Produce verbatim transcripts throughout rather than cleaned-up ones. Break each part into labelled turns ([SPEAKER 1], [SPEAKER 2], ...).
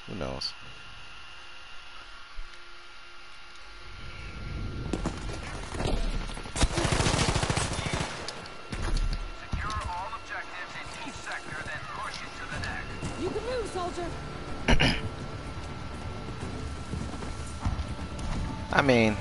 [SPEAKER 1] Who knows?
[SPEAKER 2] Secure all objectives in each sector, then push into the next.
[SPEAKER 3] You can move, soldier.
[SPEAKER 1] I mean,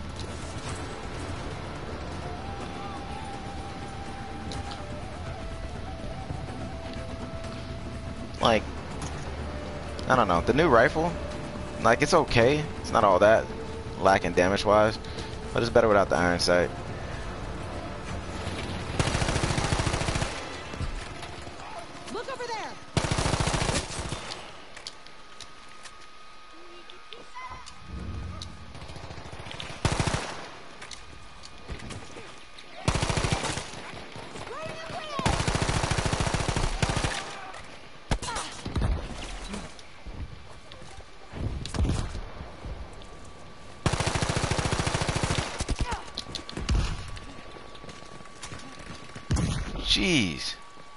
[SPEAKER 1] like, I don't know. The new rifle, like, it's okay. It's not all that lacking damage-wise, but it's better without the iron sight.
[SPEAKER 3] Look over there.
[SPEAKER 1] Jeez.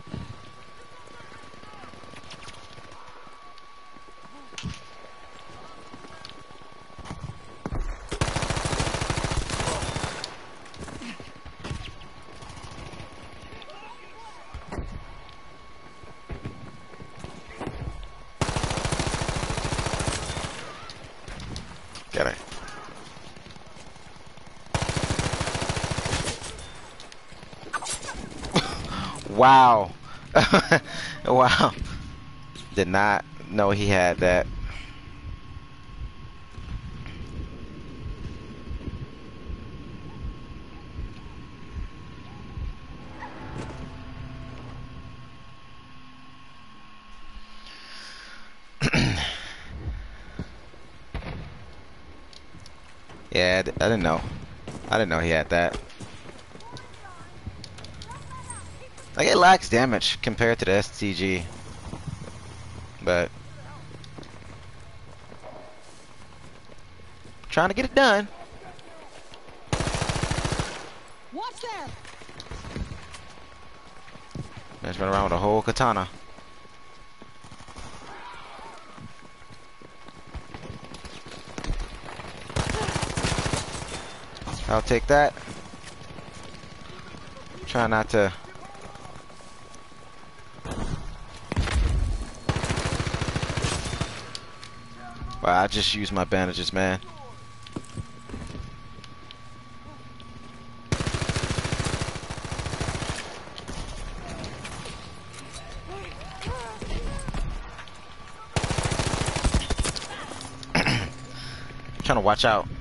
[SPEAKER 1] Get it. Wow. Wow. Did not know he had that. Yeah, I d- I didn't know. I didn't know he had that. Like, it lacks damage compared to the S T G, but trying to get it done.
[SPEAKER 3] Watch there.
[SPEAKER 1] Let's run around with a whole katana. I'll take that. Try not to. Wow, I just used my bandages, man. Trying to watch out.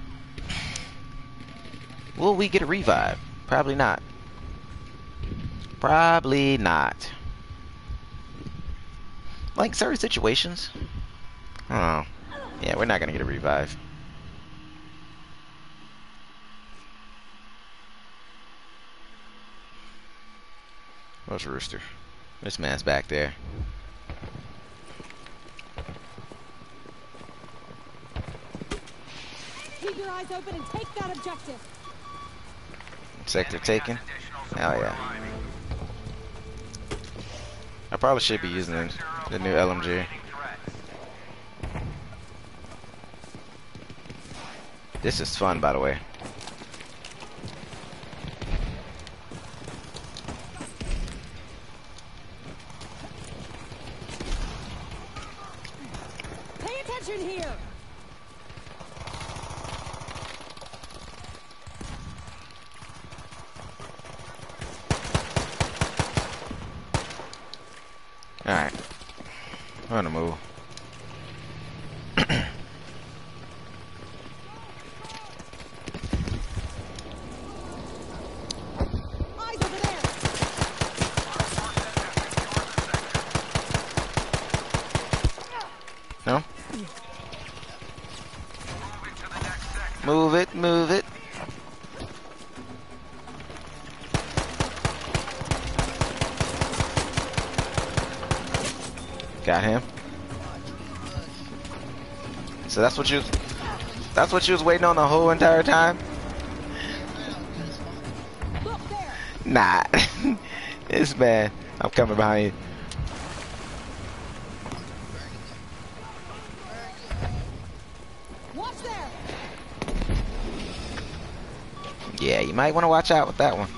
[SPEAKER 1] Will we get a revive? Probably not. Probably not. Like certain situations. I don't know. Yeah, we're not gonna get a revive. Where's Rooster? This man's back there.
[SPEAKER 3] Keep your eyes open and take that objective.
[SPEAKER 1] Sector taken. Hell yeah. I probably should be using the, the new L M G. This is fun, by the way.
[SPEAKER 3] Pay attention here.
[SPEAKER 1] Alright. I'm gonna move.
[SPEAKER 3] Eyes over there.
[SPEAKER 1] No? Move it, move it. Got him. So that's what you that's what you was waiting on the whole entire time?
[SPEAKER 3] Look there.
[SPEAKER 1] Nah. This man. I'm coming behind you. Yeah, you might want to watch out with that one.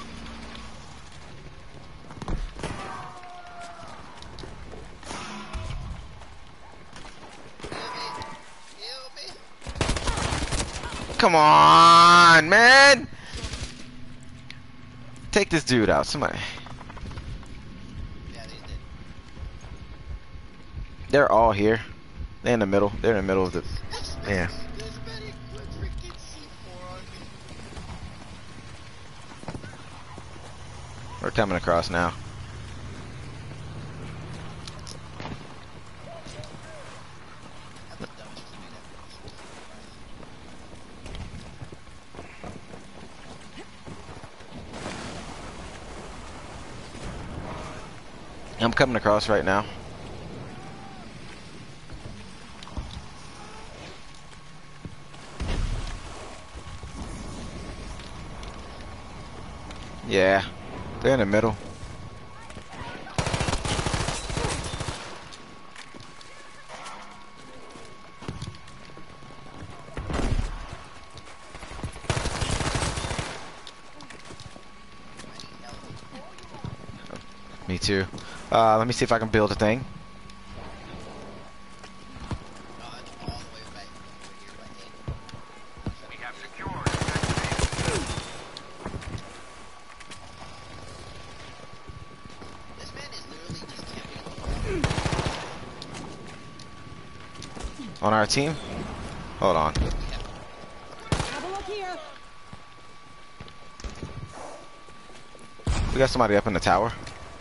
[SPEAKER 4] Heal me.
[SPEAKER 1] Come on, man! Take this dude out, somebody.
[SPEAKER 4] Yeah, they did.
[SPEAKER 1] They're all here. They're in the middle. They're in the middle of the. Yeah.
[SPEAKER 4] This medic put freaking C four on me.
[SPEAKER 1] We're coming across now.
[SPEAKER 4] That's the dumbest thing I've ever
[SPEAKER 1] I'm coming across right now. Yeah, they're in the middle. Me too. Uh, let me see if I can build a thing.
[SPEAKER 4] No, it's all the way back over here by eight.
[SPEAKER 2] We have secured objective
[SPEAKER 4] This man is literally just camping.
[SPEAKER 1] On our team? Hold on.
[SPEAKER 3] Have a look here.
[SPEAKER 1] We got somebody up in the tower.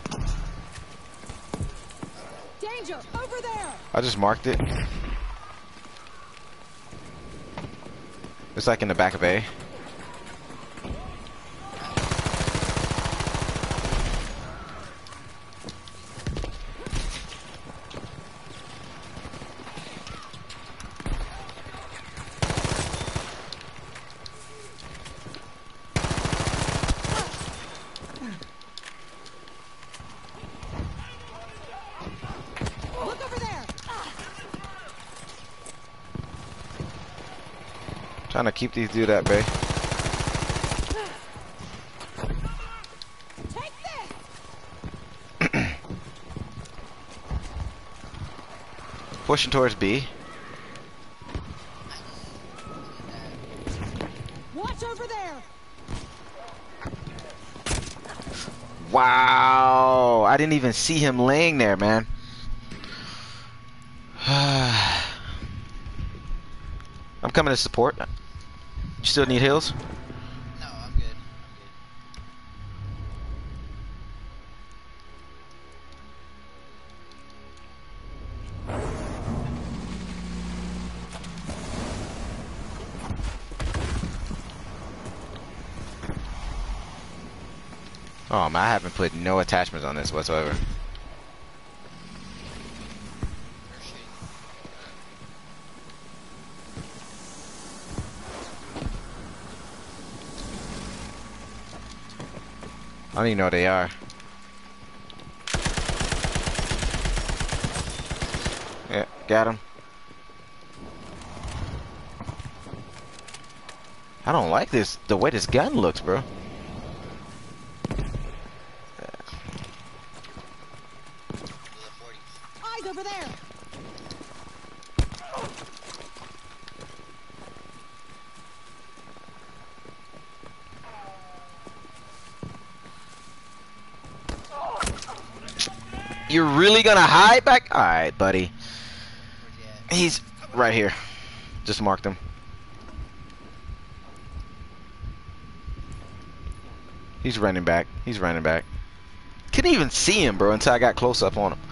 [SPEAKER 3] Danger! Over there!
[SPEAKER 1] I just marked it. It's like in the back of A.
[SPEAKER 3] Look over there!
[SPEAKER 1] Trying to keep these dudes at bay.
[SPEAKER 3] Take this!
[SPEAKER 1] Pushing towards B.
[SPEAKER 3] Watch over there!
[SPEAKER 1] Wow! I didn't even see him laying there, man. I'm coming to support. You still need heals?
[SPEAKER 4] No, I'm good. I'm good.
[SPEAKER 1] Oh man, I haven't put no attachments on this whatsoever.
[SPEAKER 4] They're shitty.
[SPEAKER 1] I don't even know what they are. Yeah, got him. I don't like this, the way this gun looks, bro.
[SPEAKER 4] To the forties.
[SPEAKER 3] Eyes over there!
[SPEAKER 1] You're really gonna hide back? Alright, buddy.
[SPEAKER 4] Where's he at?
[SPEAKER 1] He's right here. Just marked him. He's running back. He's running back. Couldn't even see him, bro, until I got close up on him.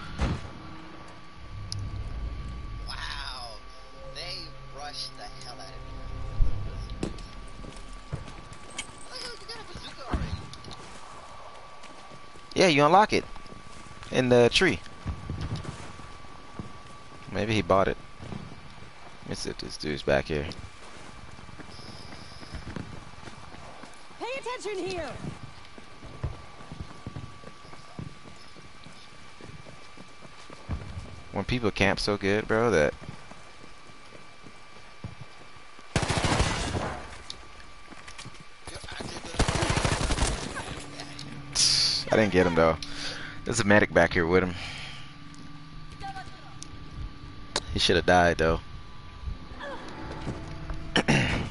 [SPEAKER 4] Wow. They rushed the hell out of me. How the hell you got a bazooka already?
[SPEAKER 1] Yeah, you unlock it. In the tree. Maybe he bought it. Let me see if this dude's back here.
[SPEAKER 3] Pay attention here!
[SPEAKER 1] When people camp so good, bro, that
[SPEAKER 4] Yo, I did the
[SPEAKER 1] I didn't get him though. There's a medic back here with him. He should have died though.
[SPEAKER 4] Ground. Where you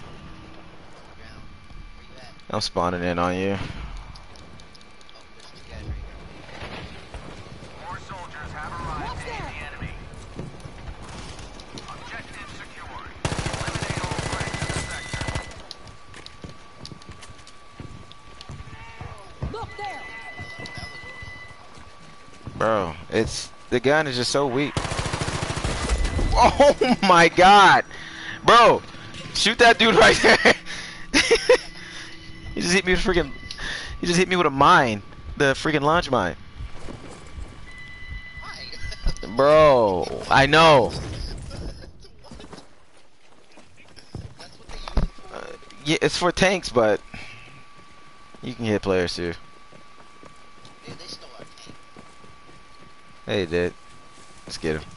[SPEAKER 4] at?
[SPEAKER 1] I'm spawning in on you.
[SPEAKER 4] Oh, there's two guys right here.
[SPEAKER 2] More soldiers have arrived to aid the enemy. Objective secured. Eliminate all threats in the sector.
[SPEAKER 3] Look there.
[SPEAKER 1] Bro, it's the gun is just so weak. Oh my god. Bro, shoot that dude right there. He just hit me with freaking he just hit me with a mine. The freaking launch mine.
[SPEAKER 4] Why?
[SPEAKER 1] Bro, I know.
[SPEAKER 4] That's what they use it for.
[SPEAKER 1] Uh, yeah, it's for tanks, but you can hit players too.
[SPEAKER 4] Dude, they stole our tank.
[SPEAKER 1] Hey, dude. Let's get him.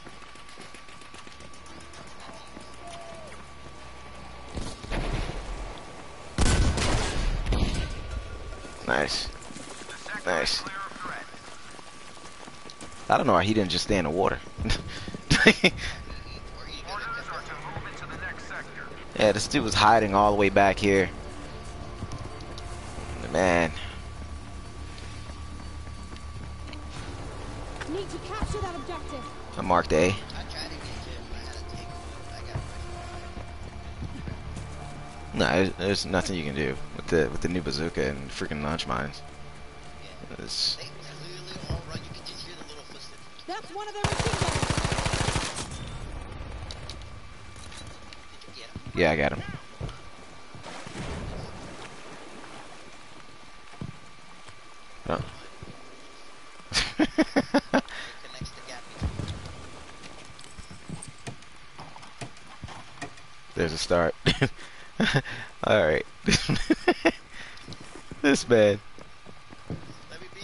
[SPEAKER 1] Nice.
[SPEAKER 2] The sector
[SPEAKER 1] Nice.
[SPEAKER 2] is clear of threat.
[SPEAKER 1] I don't know why he didn't just stay in the water.
[SPEAKER 4] Or you
[SPEAKER 2] Orders
[SPEAKER 4] could have
[SPEAKER 2] are
[SPEAKER 4] kept
[SPEAKER 2] to move into the next sector.
[SPEAKER 1] Yeah, this dude was hiding all the way back here. Man.
[SPEAKER 3] Need to capture that objective.
[SPEAKER 1] I marked A.
[SPEAKER 4] I tried to get him. I had a tank. I got rushed.
[SPEAKER 1] No, there's, there's nothing you can do with the with the new bazooka and freaking launch mines.
[SPEAKER 4] Yeah.
[SPEAKER 1] It's,
[SPEAKER 4] They clearly all run. You can just hear the little footsteps.
[SPEAKER 3] That's one of their machine guns.
[SPEAKER 4] Did you get him?
[SPEAKER 1] yeah, I got him. Oh.
[SPEAKER 4] Connects the gap between.
[SPEAKER 1] There's a start. Alright. This man.
[SPEAKER 4] Let me be.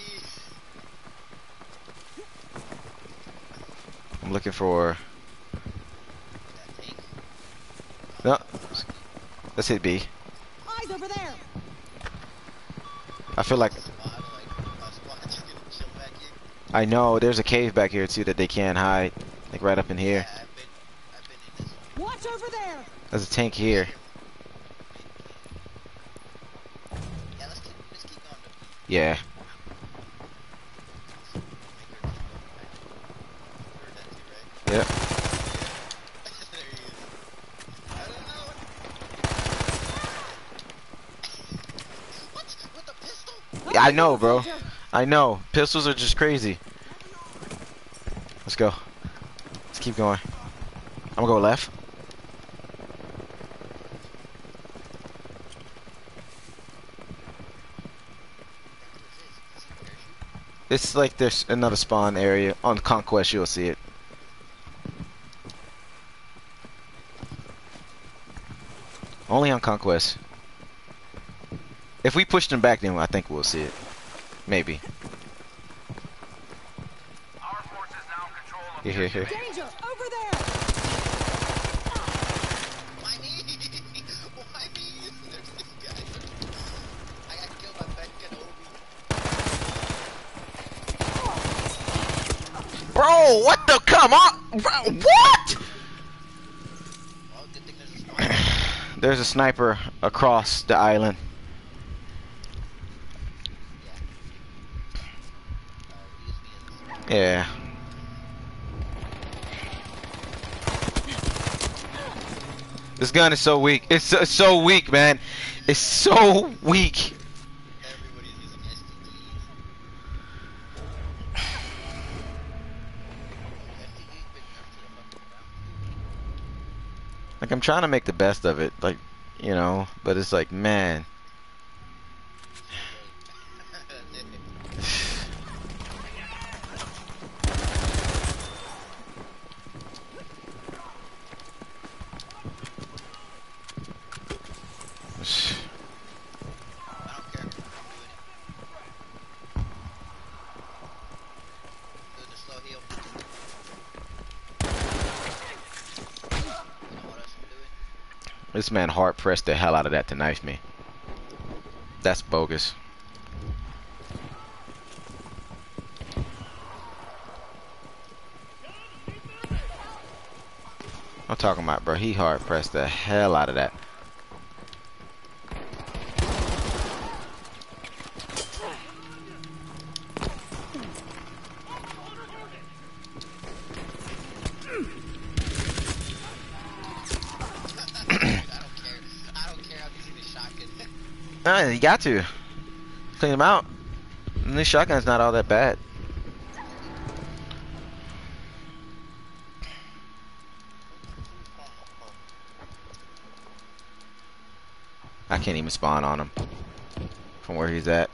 [SPEAKER 1] I'm looking for.
[SPEAKER 4] That tank.
[SPEAKER 1] No. Let's hit B.
[SPEAKER 3] Eyes over there.
[SPEAKER 1] I feel like
[SPEAKER 4] Squad, like, a squad just gonna chill back here.
[SPEAKER 1] I know there's a cave back here too that they can't hide. Like right up in here.
[SPEAKER 4] Yeah, I've been, I've been in this one.
[SPEAKER 3] Watch over there.
[SPEAKER 1] There's a tank here.
[SPEAKER 4] Yeah, let's keep, let's keep going. Though.
[SPEAKER 1] Yeah.
[SPEAKER 4] Make her keep going back. You heard that too, right?
[SPEAKER 1] Yep.
[SPEAKER 4] There he is. I don't know. What? With the pistol?
[SPEAKER 1] Yeah, I know, bro. I know. Pistols are just crazy. Let's go. Let's keep going. I'm gonna go left. It's like there's another spawn area. On Conquest, you'll see it. Only on Conquest. If we push them back, then I think we'll see it. Maybe.
[SPEAKER 2] Our forces now control
[SPEAKER 1] Here, here, here.
[SPEAKER 3] Danger over there.
[SPEAKER 4] Why me? Why me? There's this guy. I got killed by Ben Kenobi.
[SPEAKER 1] Bro, what the? Come on! Bro, what?
[SPEAKER 4] Well, good thing there's a sniper.
[SPEAKER 1] There's a sniper across the island.
[SPEAKER 4] Yeah. Uh, use me as a sniper.
[SPEAKER 1] Yeah. This gun is so weak. It's so, it's so weak, man. It's so weak.
[SPEAKER 4] Everybody's using S T Ds. S T Ds been nerfed to the fucking ground.
[SPEAKER 1] Like I'm trying to make the best of it, like you know, but it's like, man.
[SPEAKER 4] That's it. I don't care. I'm doing it. Doing the slow heal. You know what else I'm doing?
[SPEAKER 1] This man hard pressed the hell out of that to knife me. That's bogus. I'm talking about, bro. He hard pressed the hell out of that. Nah, you got to clean them out. And this shotgun's not all that bad. I can't even spawn on him from where he's at.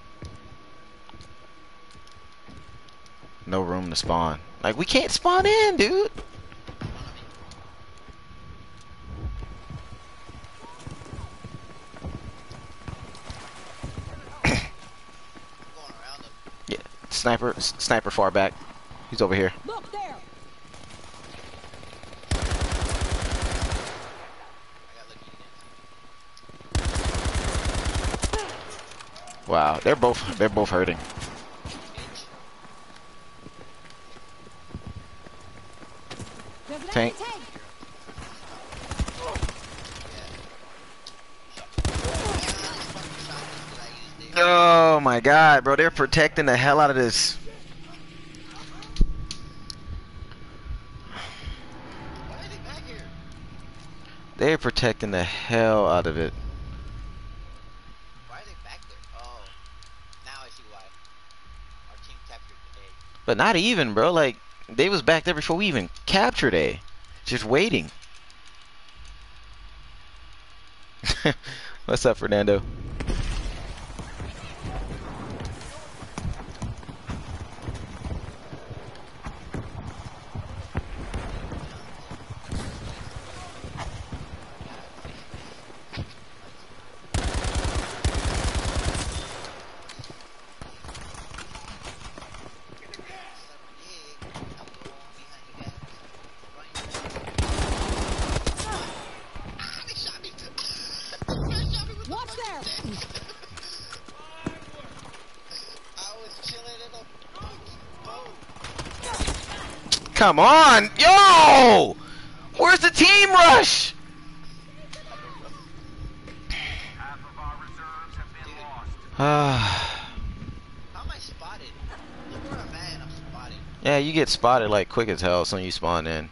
[SPEAKER 1] No room to spawn. Like, we can't spawn in, dude. Yeah, sniper, sniper far back. He's over here.
[SPEAKER 3] Look there.
[SPEAKER 1] Wow, they're both they're both hurting.
[SPEAKER 3] There's an
[SPEAKER 1] Tank.
[SPEAKER 3] enemy tank.
[SPEAKER 1] Oh my god, bro, they're protecting the hell out of this.
[SPEAKER 4] Why are they back here?
[SPEAKER 1] They're protecting the hell out of it.
[SPEAKER 4] Why are they back there? Oh, now I see why. Our team captured A.
[SPEAKER 1] But not even, bro. Like, they was back there before we even captured A. Just waiting. What's up, Fernando?
[SPEAKER 3] Watch there.
[SPEAKER 4] I was chilling in a fucking boat.
[SPEAKER 1] Come on! Yo! Where's the team rush?
[SPEAKER 2] Half of our reserves have been lost.
[SPEAKER 1] Ah.
[SPEAKER 4] How am I spotted? Look where I'm at and I'm spotted.
[SPEAKER 1] Yeah, you get spotted like quick as hell as soon as you spawn in.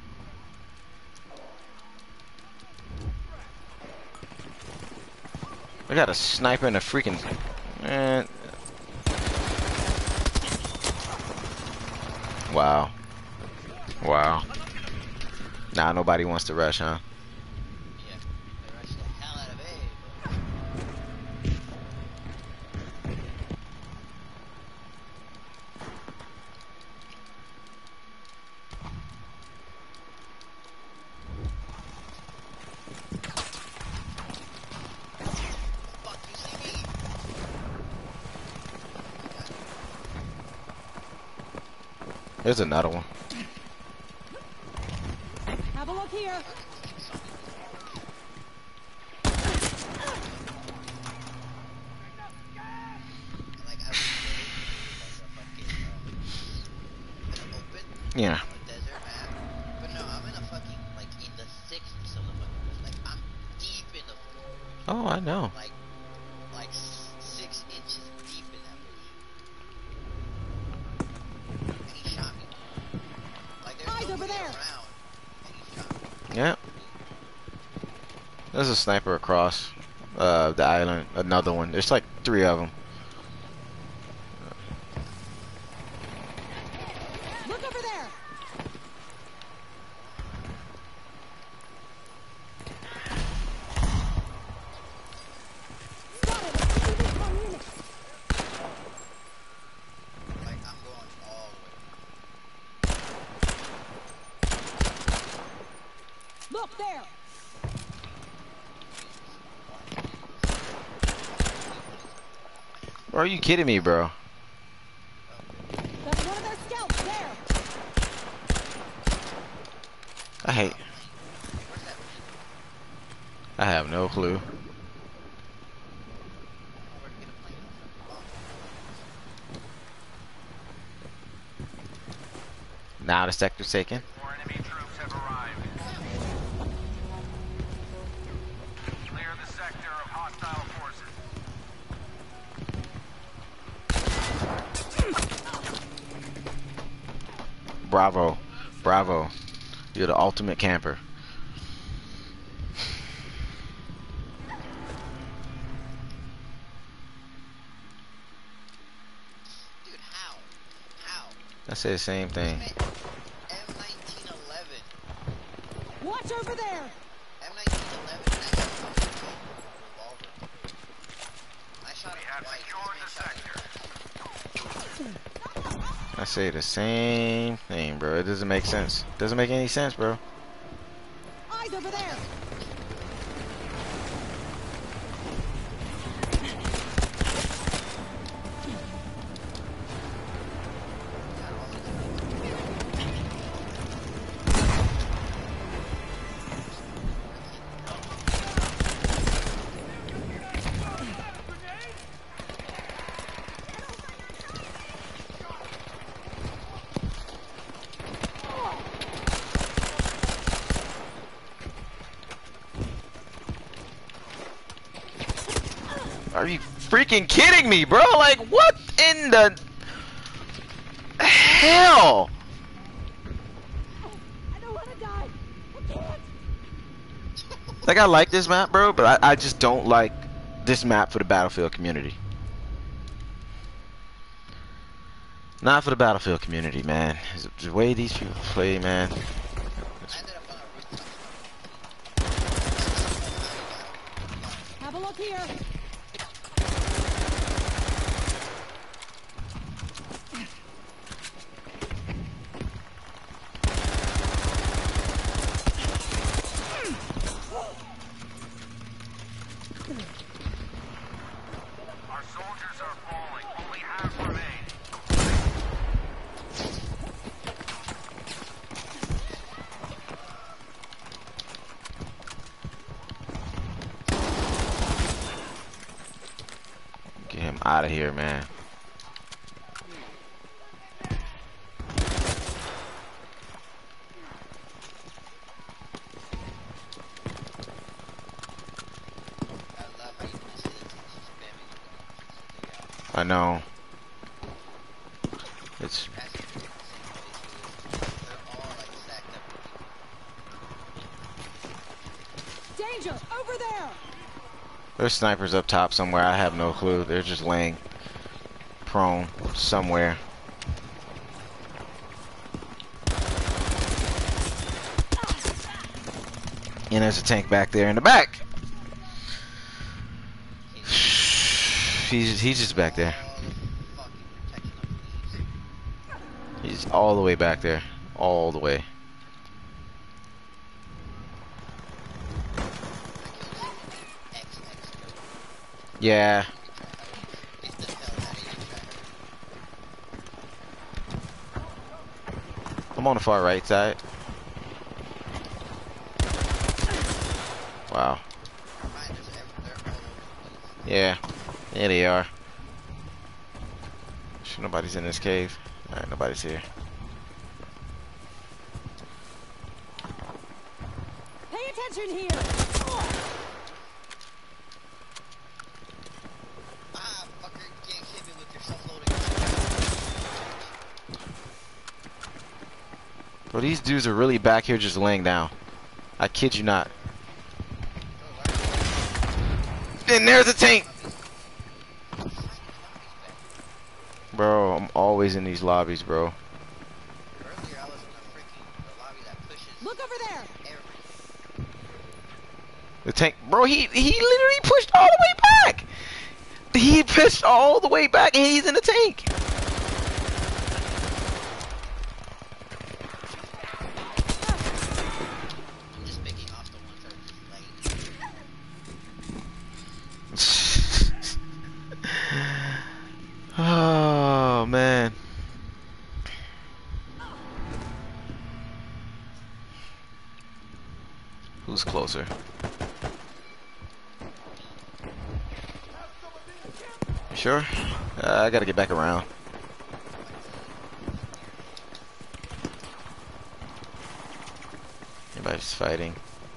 [SPEAKER 1] I got a sniper and a freaking man. Wow. Wow. Nah, nobody wants to rush, huh?
[SPEAKER 4] Yeah, they rushed the hell out of A. Fuck, you see me?
[SPEAKER 1] There's another one.
[SPEAKER 3] Have a look here.
[SPEAKER 4] Like I was like a fucking um, open
[SPEAKER 1] Yeah.
[SPEAKER 4] or desert map, but no, I'm in a fucking like in the sixth of the fucking like I'm deep in the
[SPEAKER 1] Oh, I know.
[SPEAKER 4] like like s- six inches deep in that bush. And he shot me. Like there's
[SPEAKER 3] Eyes over
[SPEAKER 4] nobody
[SPEAKER 3] there.
[SPEAKER 4] around, and he shot me.
[SPEAKER 1] Yeah. There's a sniper across uh, the island. Another one. There's like three of them.
[SPEAKER 3] Look over there. Spotted. Come in.
[SPEAKER 4] Like I'm going all the way.
[SPEAKER 3] Look there.
[SPEAKER 1] Bro, are you kidding me, bro?
[SPEAKER 3] That's one of their scouts there.
[SPEAKER 1] I hate.
[SPEAKER 4] Where's that?
[SPEAKER 1] I have no clue.
[SPEAKER 4] Where to get a plane?
[SPEAKER 1] Now the sector's taken.
[SPEAKER 2] More enemy troops have arrived.
[SPEAKER 1] Bravo. Bravo. You're the ultimate camper.
[SPEAKER 4] Dude, how? How?
[SPEAKER 1] I say the same thing.
[SPEAKER 4] M nineteen eleven.
[SPEAKER 3] Watch over there.
[SPEAKER 4] M nineteen eleven. That's a fucking revolver. I shot
[SPEAKER 2] We
[SPEAKER 4] him
[SPEAKER 2] have
[SPEAKER 4] twice.
[SPEAKER 2] secured the sector.
[SPEAKER 1] I say the same thing, bro. It doesn't make sense. Doesn't make any sense, bro.
[SPEAKER 3] Eyes over there.
[SPEAKER 1] Are you freaking kidding me, bro? Like, what in the hell?
[SPEAKER 3] I don't want to die. I can't.
[SPEAKER 1] Like, I like this map, bro, but I, I just don't like this map for the Battlefield community. Not for the Battlefield community, man. The way these people play, man.
[SPEAKER 4] I ended up on a rooftop.
[SPEAKER 3] Have a look here.
[SPEAKER 2] Our soldiers are falling. Only half remain.
[SPEAKER 1] Get him out of here, man.
[SPEAKER 4] I love how you can see the teams spamming the
[SPEAKER 1] I know. It's
[SPEAKER 4] passing through the same place. They're all like stacked up.
[SPEAKER 3] Danger over there.
[SPEAKER 1] there's snipers up top somewhere. I have no clue. They're just laying prone somewhere. And there's a tank back there in the back. He's he's just back there.
[SPEAKER 4] All fucking protection of police.
[SPEAKER 1] He's all the way back there. All the way.
[SPEAKER 4] X X code.
[SPEAKER 1] Yeah.
[SPEAKER 4] It's the hell out of you,
[SPEAKER 1] I'm on the far right side. Wow.
[SPEAKER 4] Reminders, every- they're all over the place.
[SPEAKER 1] Yeah. Yeah, they are. Sure nobody's in this cave. Alright, nobody's here.
[SPEAKER 3] Pay attention here.
[SPEAKER 4] Ah, fucker, you can't hit me with your self-loading.
[SPEAKER 1] Bro, these dudes are really back here just laying down. I kid you not. And there's a tank! Bro, I'm always in these lobbies, bro.
[SPEAKER 4] Earlier I was in the freaking the lobby that pushes
[SPEAKER 3] Look over there.
[SPEAKER 4] everything.
[SPEAKER 1] The tank, bro, he he literally pushed all the way back! He pushed all the way back and he's in the tank!
[SPEAKER 4] I'm just picking off the ones that are just laying.
[SPEAKER 1] Oh, man. Who's closer? You sure? Uh, I gotta get back around. Anybody's fighting.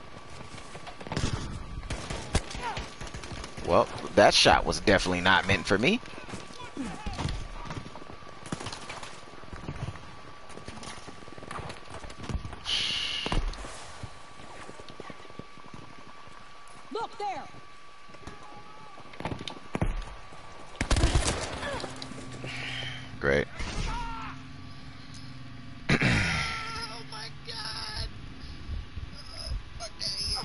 [SPEAKER 1] Well, that shot was definitely not meant for me.
[SPEAKER 3] Look there.
[SPEAKER 1] Great.
[SPEAKER 4] Oh my god. Uh, okay.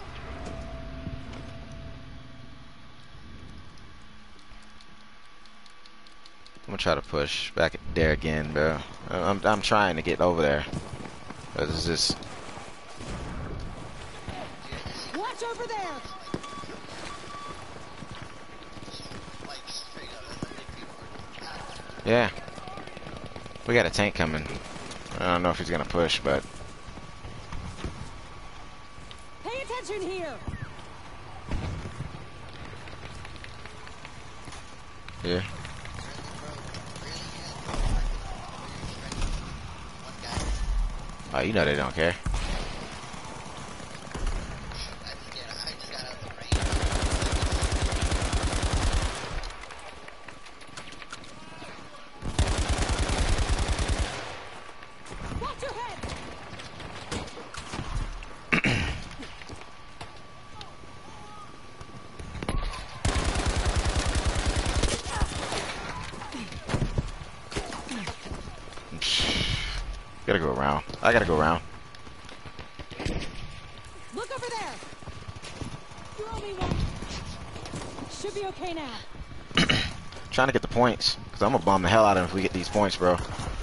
[SPEAKER 1] I'm gonna try to push back there again, bro. I'm I'm trying to get over there. This is just
[SPEAKER 3] Watch over there.
[SPEAKER 4] Like straight up, I think people are.
[SPEAKER 1] yeah. We got a tank coming. I don't know if he's gonna push, but
[SPEAKER 3] Pay attention here.
[SPEAKER 1] yeah. Oh, you know they don't care.
[SPEAKER 4] I just get, I just got out of the rain.
[SPEAKER 3] Watch your head.
[SPEAKER 1] Gotta go around. I gotta go around.
[SPEAKER 3] Look over there. You owe me one. Should be okay now.
[SPEAKER 1] Trying to get the points, cause I'm gonna bomb the hell out of him if we get these points, bro.
[SPEAKER 2] Mind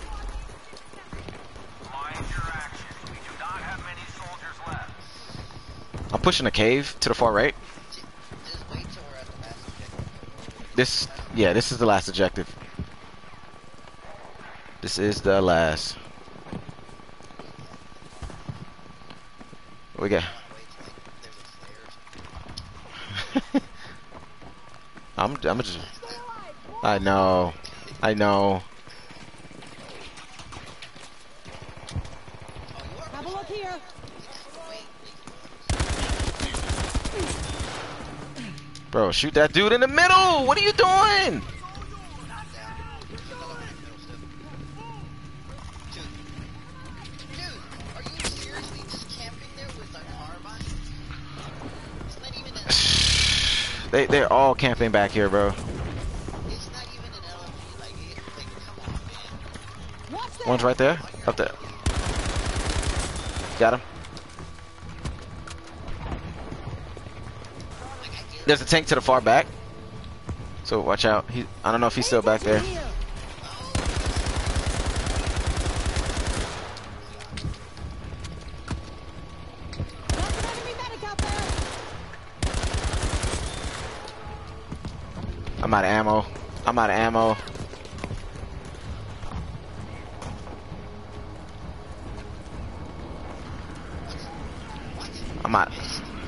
[SPEAKER 2] your actions. We do not have many soldiers left.
[SPEAKER 1] I'm pushing the cave to the far right.
[SPEAKER 4] Just, just wait till we're at the last objective.
[SPEAKER 1] This, yeah, this is the last objective. This is the last. What we got?
[SPEAKER 4] Wait till like, there's a stairs.
[SPEAKER 1] I'm, I'm just. I know. I know.
[SPEAKER 3] Have a look here.
[SPEAKER 1] Bro, shoot that dude in the middle! What are you doing?
[SPEAKER 4] Dude, are you seriously just camping there with an armor? It's not even an
[SPEAKER 1] They, they're all camping back here, bro.
[SPEAKER 4] It's not even an L M G, like, it, like, come on, man.
[SPEAKER 3] Watch that.
[SPEAKER 1] One's right there. Up there. Got him.
[SPEAKER 4] Like, I get
[SPEAKER 1] There's a tank to the far back. So watch out. He, I don't know if he's still back there.
[SPEAKER 3] Here. That's an enemy medic out there.
[SPEAKER 1] I'm out of ammo. I'm out of ammo. I'm out.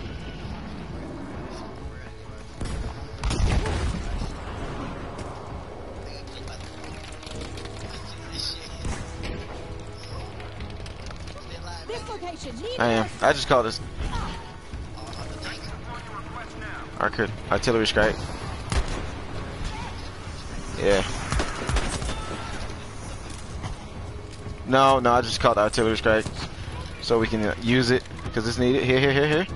[SPEAKER 3] This location. Need
[SPEAKER 1] I am.
[SPEAKER 3] us.
[SPEAKER 1] I just called this. Arc artillery strike. Yeah. No, no, I just called artillery strike so we can uh, use it because it's needed. Here, here, here, here.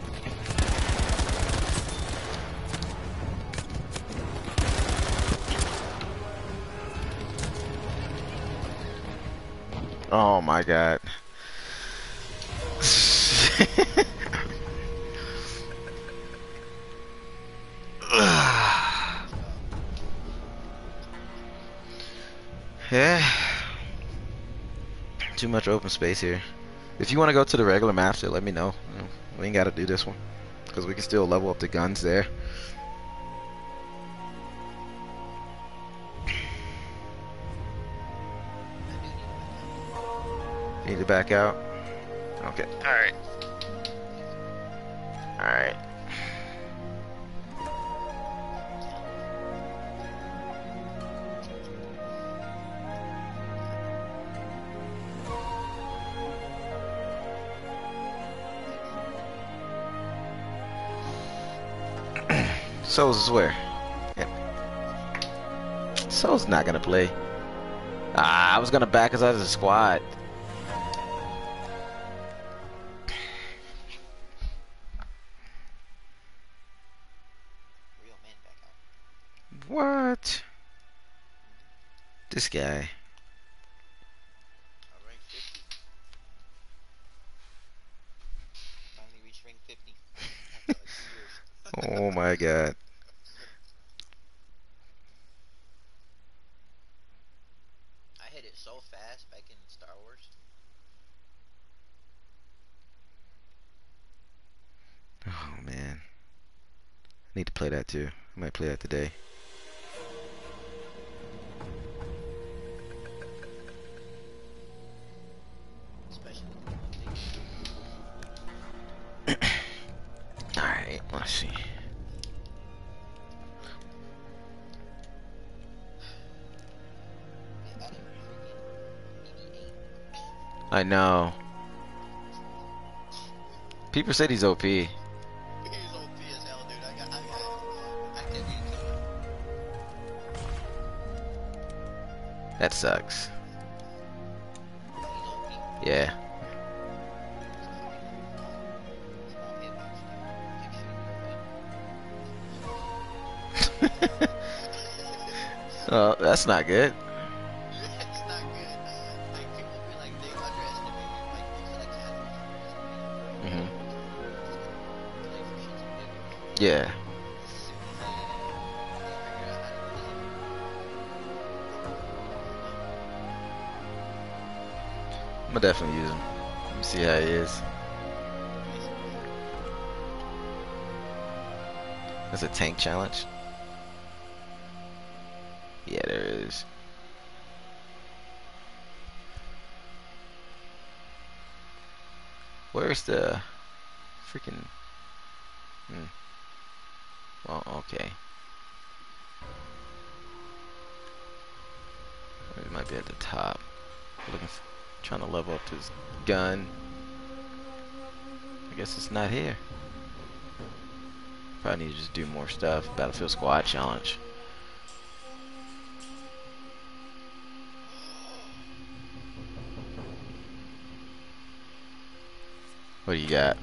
[SPEAKER 1] Oh my god. Yeah. Too much open space here. If you want to go to the regular maps, let me know. You know, we ain't got to do this one because we can still level up the guns there. Need to back out. Okay. All right. All right. Souls is where? Yeah. Souls not gonna play. Ah, I was gonna back us out as a squad. What? This guy.
[SPEAKER 4] I ranked fifty. Finally reached rank fifty. After like two years.
[SPEAKER 1] Oh my god.
[SPEAKER 4] I hit it so fast back in Star Wars.
[SPEAKER 1] Oh man. I need to play that too. I might play that today.
[SPEAKER 4] Especially
[SPEAKER 1] Alright, let's see.
[SPEAKER 4] they added freaking B B eight.
[SPEAKER 1] I know. People said he's O P.
[SPEAKER 4] He's O P as hell, dude. I got, I got, I can't beat him.
[SPEAKER 1] That sucks.
[SPEAKER 4] He's O P.
[SPEAKER 1] Yeah.
[SPEAKER 4] Small hitbox, dude. Take shit.
[SPEAKER 1] Oh, that's not good.
[SPEAKER 4] It's not good. Like, people be like, they underestimate it. Like, most of the casuals underestimate it.
[SPEAKER 1] hmm
[SPEAKER 4] Play for shits and giggles.
[SPEAKER 1] Yeah.
[SPEAKER 4] As soon as they, they figure out how to use it.
[SPEAKER 1] I'm gonna definitely use him. Let me see how he is. That's a tank challenge. Yeah, there is. Where's the freaking? Hmm. Oh, okay. It might be at the top. Looking, for, trying to level up his gun. I guess it's not here. Probably need to just do more stuff. Battlefield Squad challenge. What do you got?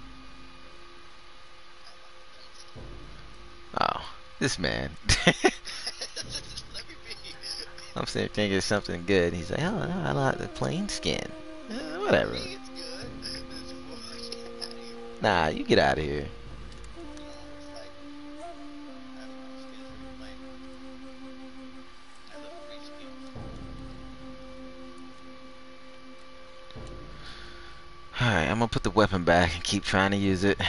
[SPEAKER 1] Oh, this man.
[SPEAKER 4] Let me be.
[SPEAKER 1] I'm saying think it's something good. He's like, oh, no, I like the plain skin. Uh, whatever.
[SPEAKER 4] I mean, it's good. It's cool. Get out of here.
[SPEAKER 1] Nah, you get out of here.
[SPEAKER 4] You know, it's like, I don't know, skins for you playing. I love free skins.
[SPEAKER 1] Alright, I'm gonna put the weapon back and keep trying to use it.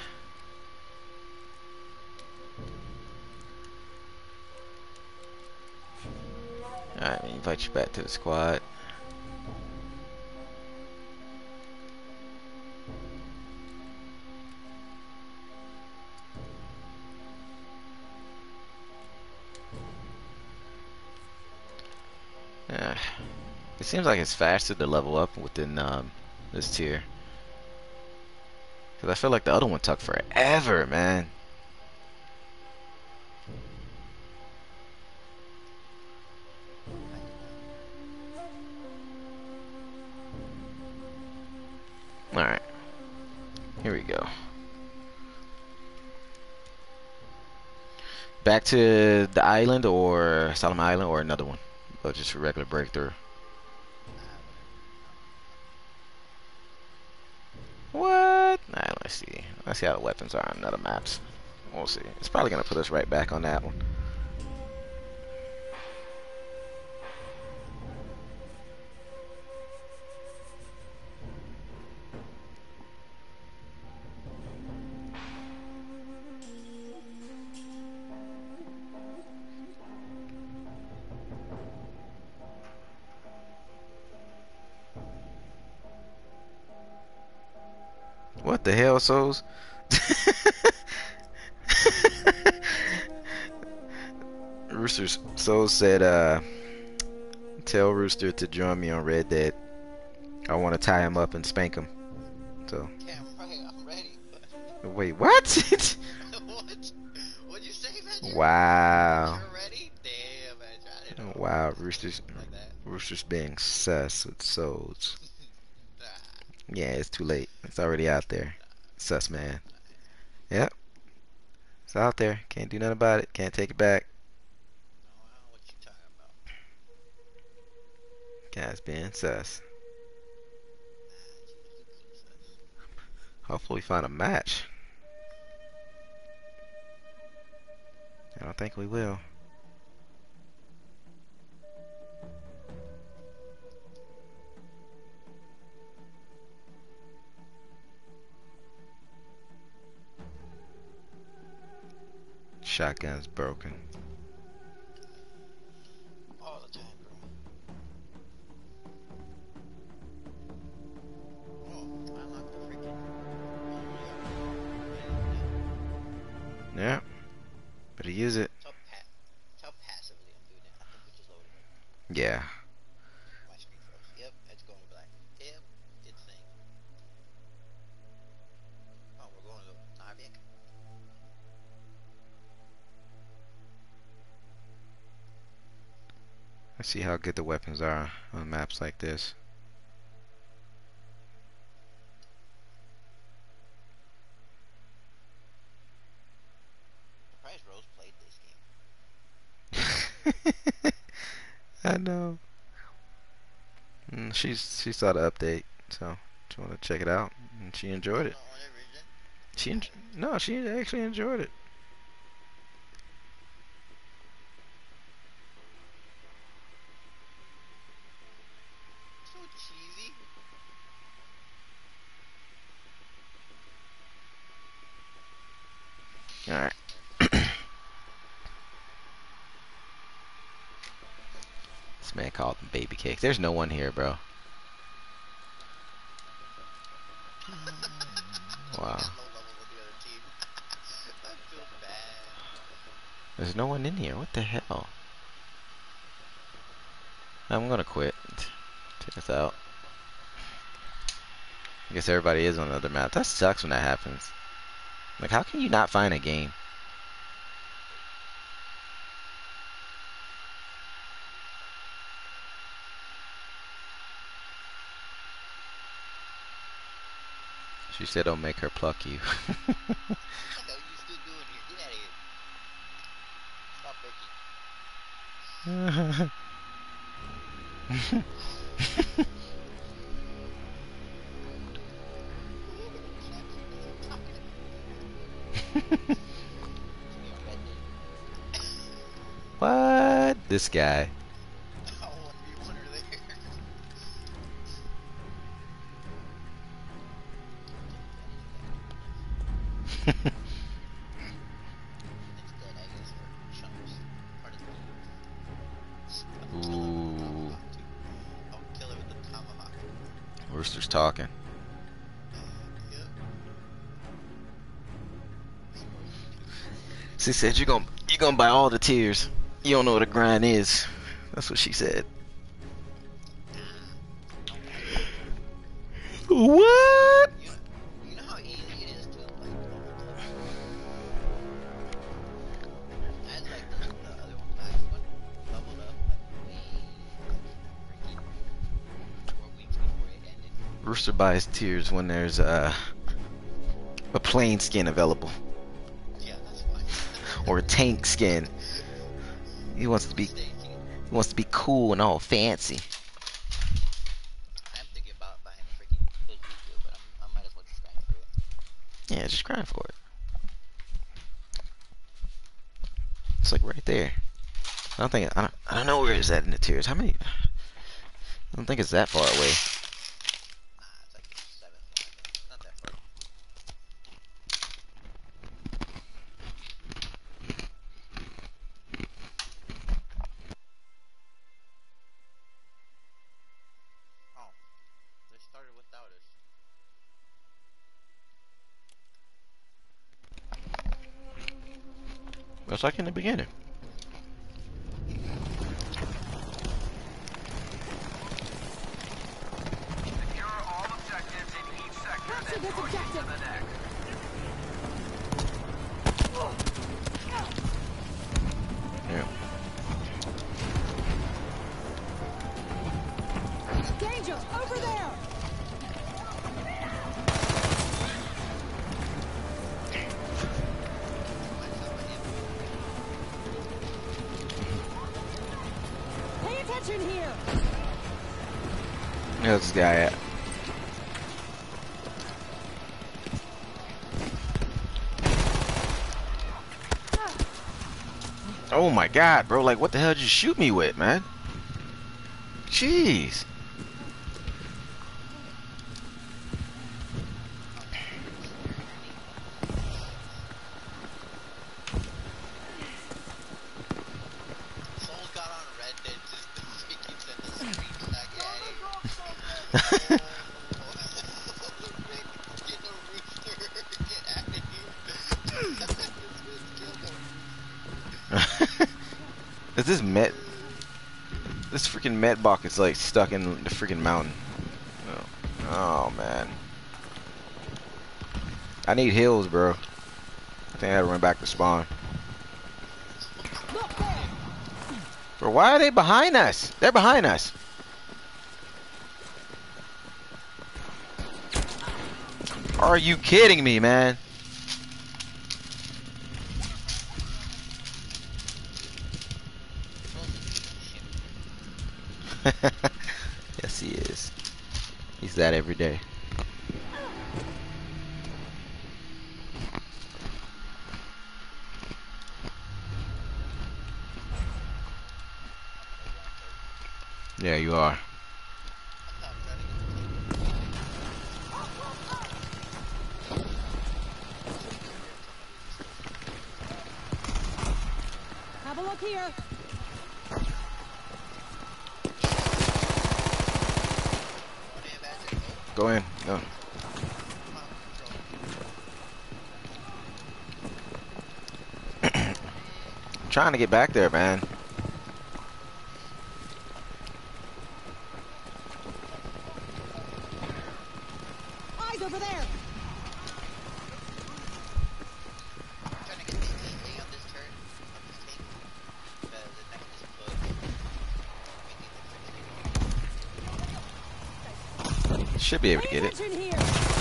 [SPEAKER 1] Alright, invite you back to the squad. Uh, it seems like it's faster to level up within um, this tier. Cause I feel like the other one took forever, man. Alright. Here we go. Back to the island or Solemn Island or another one? Or just a regular breakthrough? What? Alright, let's see. Let's see how the weapons are on other maps. We'll see. It's probably gonna put us right back on that one. What the hell, Souls? Rooster Souls said, uh, tell Rooster to join me on Red Dead. I want to tie him up and spank him. So.
[SPEAKER 4] Yeah, right, I'm ready.
[SPEAKER 1] Wait, what?
[SPEAKER 4] What? What'd you say, man?
[SPEAKER 1] Wow.
[SPEAKER 4] You're ready? Damn, man. I didn't know.
[SPEAKER 1] Wow, Rooster's
[SPEAKER 4] Like that.
[SPEAKER 1] Rooster's being sus with Souls.
[SPEAKER 4] Nah.
[SPEAKER 1] Yeah, it's too late. It's already out there. Sus man. Yep. It's out there. Can't do nothing about it. Can't take it back. Guys being sus. Hopefully we find a match. I don't think we will. Shotgun's broken.
[SPEAKER 4] All the time, bro. Oh, I unlocked the freaking.
[SPEAKER 1] Yeah. Better use it.
[SPEAKER 4] Tell pa tell passively I'm doing it. I think we just loaded it.
[SPEAKER 1] Yeah.
[SPEAKER 4] My screen froze. Yep, it's going black. Yep, it's saying. Oh, we're going to Narvik.
[SPEAKER 1] Let's see how good the weapons are on maps like this.
[SPEAKER 4] Surprised Rose played this game.
[SPEAKER 1] I know. Mm, she's she saw the update, so she wanted to check it out, and she enjoyed it.
[SPEAKER 4] No, on every region.
[SPEAKER 1] She en no, she actually enjoyed it.
[SPEAKER 4] So cheesy.
[SPEAKER 1] All right. This man called them baby cakes. There's no one here, bro. Wow.
[SPEAKER 4] Low level with the other team. I feel bad.
[SPEAKER 1] There's no one in here. What the hell? I'm gonna quit. Take us out. I guess everybody is on another map. That sucks when that happens. Like, how can you not find a game? She said don't make her pluck you.
[SPEAKER 4] What the hell are you still doing here? Get out of here. Stop lurking.
[SPEAKER 1] What? This guy.
[SPEAKER 4] I want to be one there. Instead, I guess for chumps, part of the team.
[SPEAKER 1] Ooh.
[SPEAKER 4] I'll kill it with the tomahawk.
[SPEAKER 1] Rooster's talking.
[SPEAKER 4] Yep.
[SPEAKER 1] She said you're gonna you're gonna buy all the tears. You don't know what a grind is. That's what she said. What?
[SPEAKER 4] You know, you know how easy it is to like I like the, the other one, last one, leveled up like way freaking four weeks before it ended.
[SPEAKER 1] Rooster buys tears when there's uh, a plain skin available.
[SPEAKER 4] Yeah, that's fine.
[SPEAKER 1] Or a tank skin. He wants to be
[SPEAKER 4] Staging.
[SPEAKER 1] he wants to be cool and all fancy.
[SPEAKER 4] I'm thinking about buying a freaking bazooka, but I'm, I might as well just grind for it.
[SPEAKER 1] Yeah, just grind for it. It's like right there. I don't think I don't, I don't know where it's at in the tiers. How many? I don't think it's that far away.
[SPEAKER 4] Nah, it's like seven. Not that far. Oh, they started without us.
[SPEAKER 1] It's like in the beginning.
[SPEAKER 2] Secure all objectives in each sector,
[SPEAKER 3] Capture
[SPEAKER 2] then
[SPEAKER 3] this
[SPEAKER 2] push
[SPEAKER 3] objective.
[SPEAKER 2] to the next.
[SPEAKER 1] Yeah.
[SPEAKER 3] Danger! Over there! Pay attention here!
[SPEAKER 1] Where's this guy at? Oh my god, bro, like what the hell did you shoot me with, man? Jeez.
[SPEAKER 4] Soul got on Reddit just to freaking send a screenshot. Yeah, hey. Get a rooster. Get out of here.
[SPEAKER 1] Is this Met? This freaking Metbach is like stuck in the freaking mountain. Oh, oh man. I need heals, bro. I think I gotta run back to spawn. Bro, why are they behind us? They're behind us. Are you kidding me, man? Yes, he is. He's that every day. Yeah, you are.
[SPEAKER 3] Have a look here.
[SPEAKER 1] Go in. No. I'm trying to get back there, man.
[SPEAKER 3] Eyes over there.
[SPEAKER 4] Trying to get this thing on this turret. On this tank. The, the neck of this plug.
[SPEAKER 1] Should be able to
[SPEAKER 3] Pay
[SPEAKER 1] get it.
[SPEAKER 3] attention here.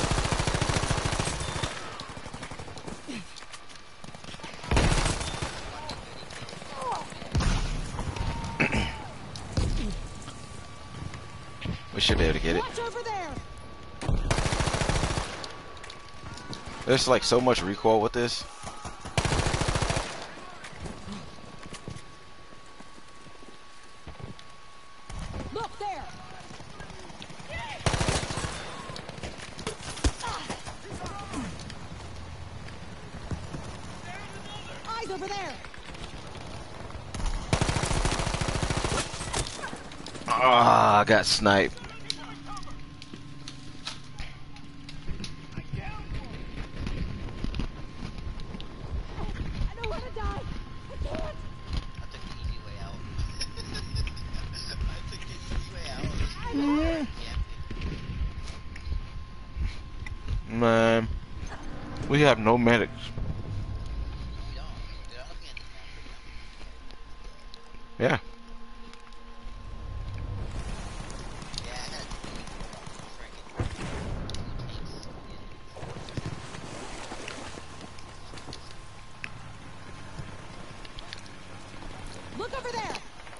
[SPEAKER 1] We should be able to get it.
[SPEAKER 3] Watch over there.
[SPEAKER 1] There's like so much recoil with this.
[SPEAKER 3] Look there. Eyes over there.
[SPEAKER 1] Ah, I got sniped.
[SPEAKER 3] I don't want to die. I can't.
[SPEAKER 4] I took the easy way out. I took the easy way out. Yeah.
[SPEAKER 1] Man, we have no medics.
[SPEAKER 4] We don't. Dude, I'm looking at this map right now.
[SPEAKER 1] Yeah.
[SPEAKER 4] Yeah, I had freaking tanks in.
[SPEAKER 3] Look over there.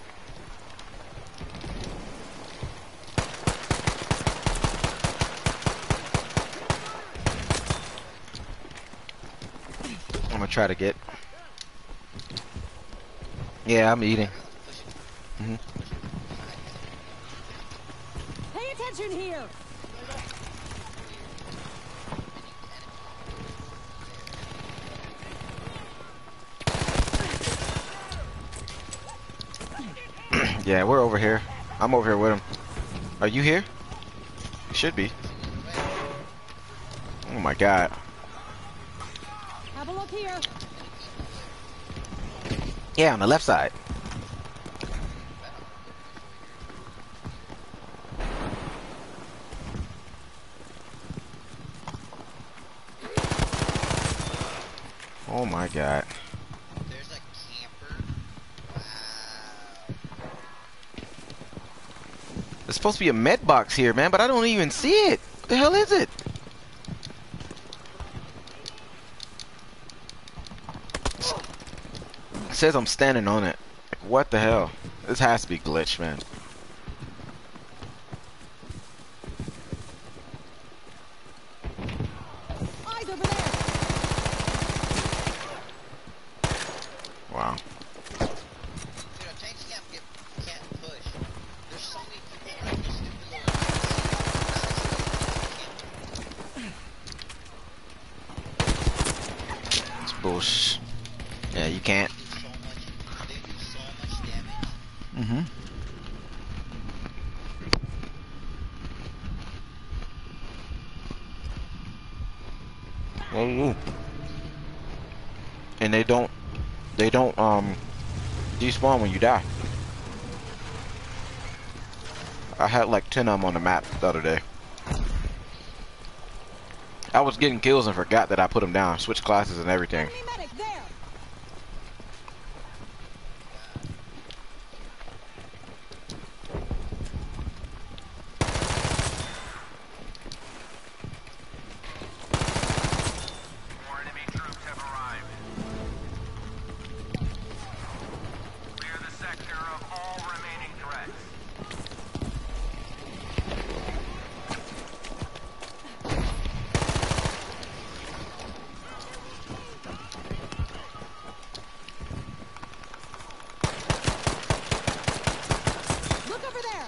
[SPEAKER 1] I'm gonna try to get. Yeah, I'm eating. hmm
[SPEAKER 3] Pay attention here.
[SPEAKER 1] Yeah, we're over here. I'm over here with him. Are you here? You should be. Oh my god.
[SPEAKER 3] Have a look here.
[SPEAKER 1] Yeah, on the left side. Oh my god.
[SPEAKER 4] There's a camper. Wow.
[SPEAKER 1] There's supposed to be a med box here, man, but I don't even see it. What the hell is it? It says I'm standing on it. Like, what the hell? This has to be glitched, man. Wow.
[SPEAKER 4] You know, tanks can't get, can't push. There's so many people around this stupid little
[SPEAKER 1] It's bullshit. Yeah, you can't.
[SPEAKER 4] They do so much, they do so much damage.
[SPEAKER 1] Mm-hmm. Whoa. And they don't, they don't um despawn when you die. I had like ten of them on the map the other day. I was getting kills and forgot that I put them down, switched classes and everything.
[SPEAKER 3] Enemy medic there.
[SPEAKER 2] More enemy troops have arrived. Clear the sector of all remaining threats.
[SPEAKER 3] Look over there.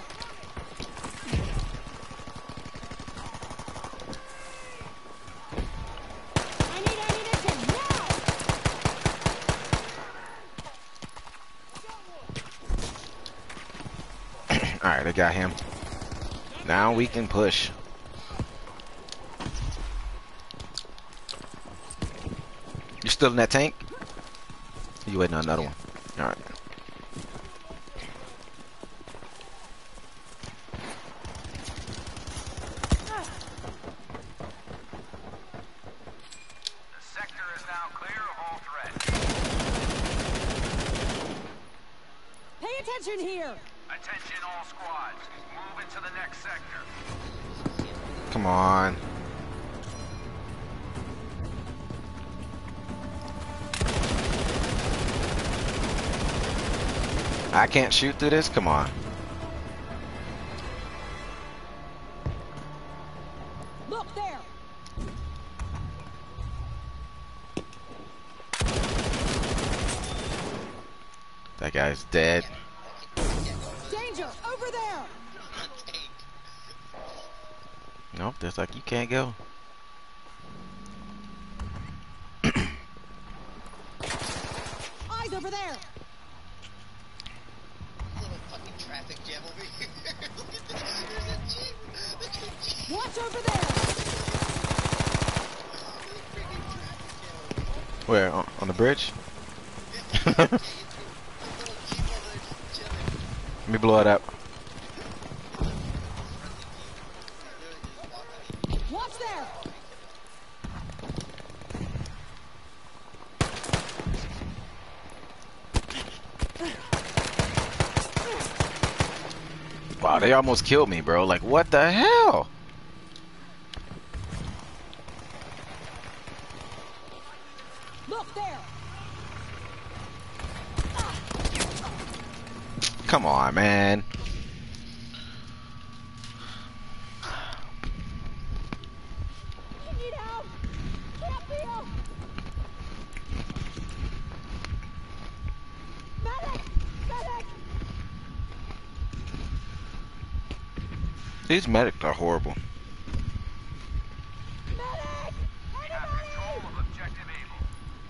[SPEAKER 3] I need ammunition now.
[SPEAKER 1] Alright, I got him. Now we can push. You still in that tank? You waiting on another one? Alright.
[SPEAKER 2] The sector is now clear of all threats.
[SPEAKER 3] Pay attention here.
[SPEAKER 2] Attention all squads. Move into the next sector.
[SPEAKER 1] Come on. I can't shoot through this? Come on.
[SPEAKER 3] Look there.
[SPEAKER 1] That guy's dead.
[SPEAKER 3] Danger over there.
[SPEAKER 1] Nope, that's like you can't go.
[SPEAKER 3] Eyes over there.
[SPEAKER 4] Little fucking traffic jam over here. Look at this. There's a jeep. Look at the jeep.
[SPEAKER 3] Watch over there.
[SPEAKER 4] Freaking traffic jam over here.
[SPEAKER 1] Where? On, on the bridge?
[SPEAKER 4] A little jeep over there just chilling.
[SPEAKER 1] Let me blow it up.
[SPEAKER 3] Watch there.
[SPEAKER 1] Wow, they almost killed me, bro. Like, what the hell?
[SPEAKER 3] Look there.
[SPEAKER 1] Come on, man.
[SPEAKER 3] You need help. Can't feel. Medic. Medic.
[SPEAKER 1] These medics are horrible.
[SPEAKER 3] Medic.
[SPEAKER 2] We have control of objective Able.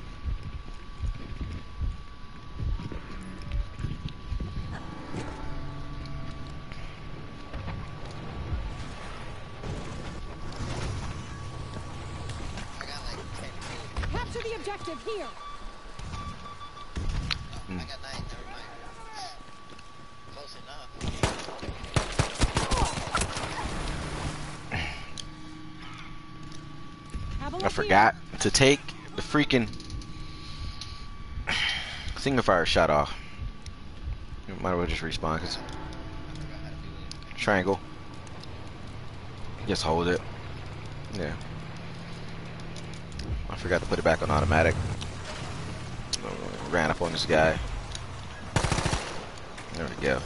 [SPEAKER 4] I got like ten kills.
[SPEAKER 3] Capture the objective here.
[SPEAKER 4] I got nine. Never mind. Close enough.
[SPEAKER 3] Have a look
[SPEAKER 1] I forgot to take the freaking single fire shot off. You might as well just respawn, cause triangle. Just hold it. Yeah. I forgot to put it back on automatic. Ran up on this guy. There we go.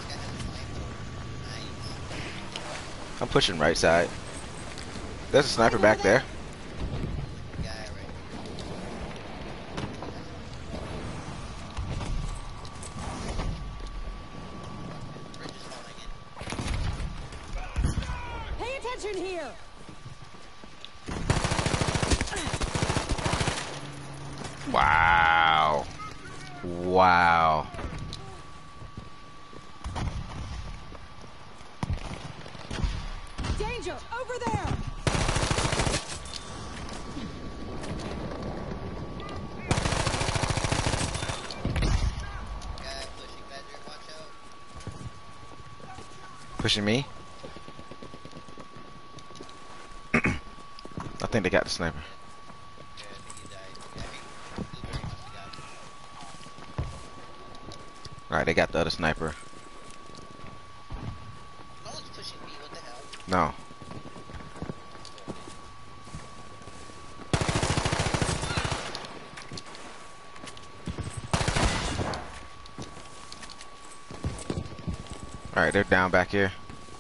[SPEAKER 1] I'm pushing right side. There's a sniper back there.
[SPEAKER 4] Guy right
[SPEAKER 3] Attention here!
[SPEAKER 1] Wow. Wow.
[SPEAKER 3] Danger! Over there!
[SPEAKER 4] Guy pushing Badger, watch out.
[SPEAKER 1] Pushing me. I think they got the sniper.
[SPEAKER 4] Yeah, I think he died. Yeah, I think Blueberry must have got him.
[SPEAKER 1] Alright, they got the other sniper.
[SPEAKER 4] No one's pushing me, what the hell?
[SPEAKER 1] No. Alright, they're down back here.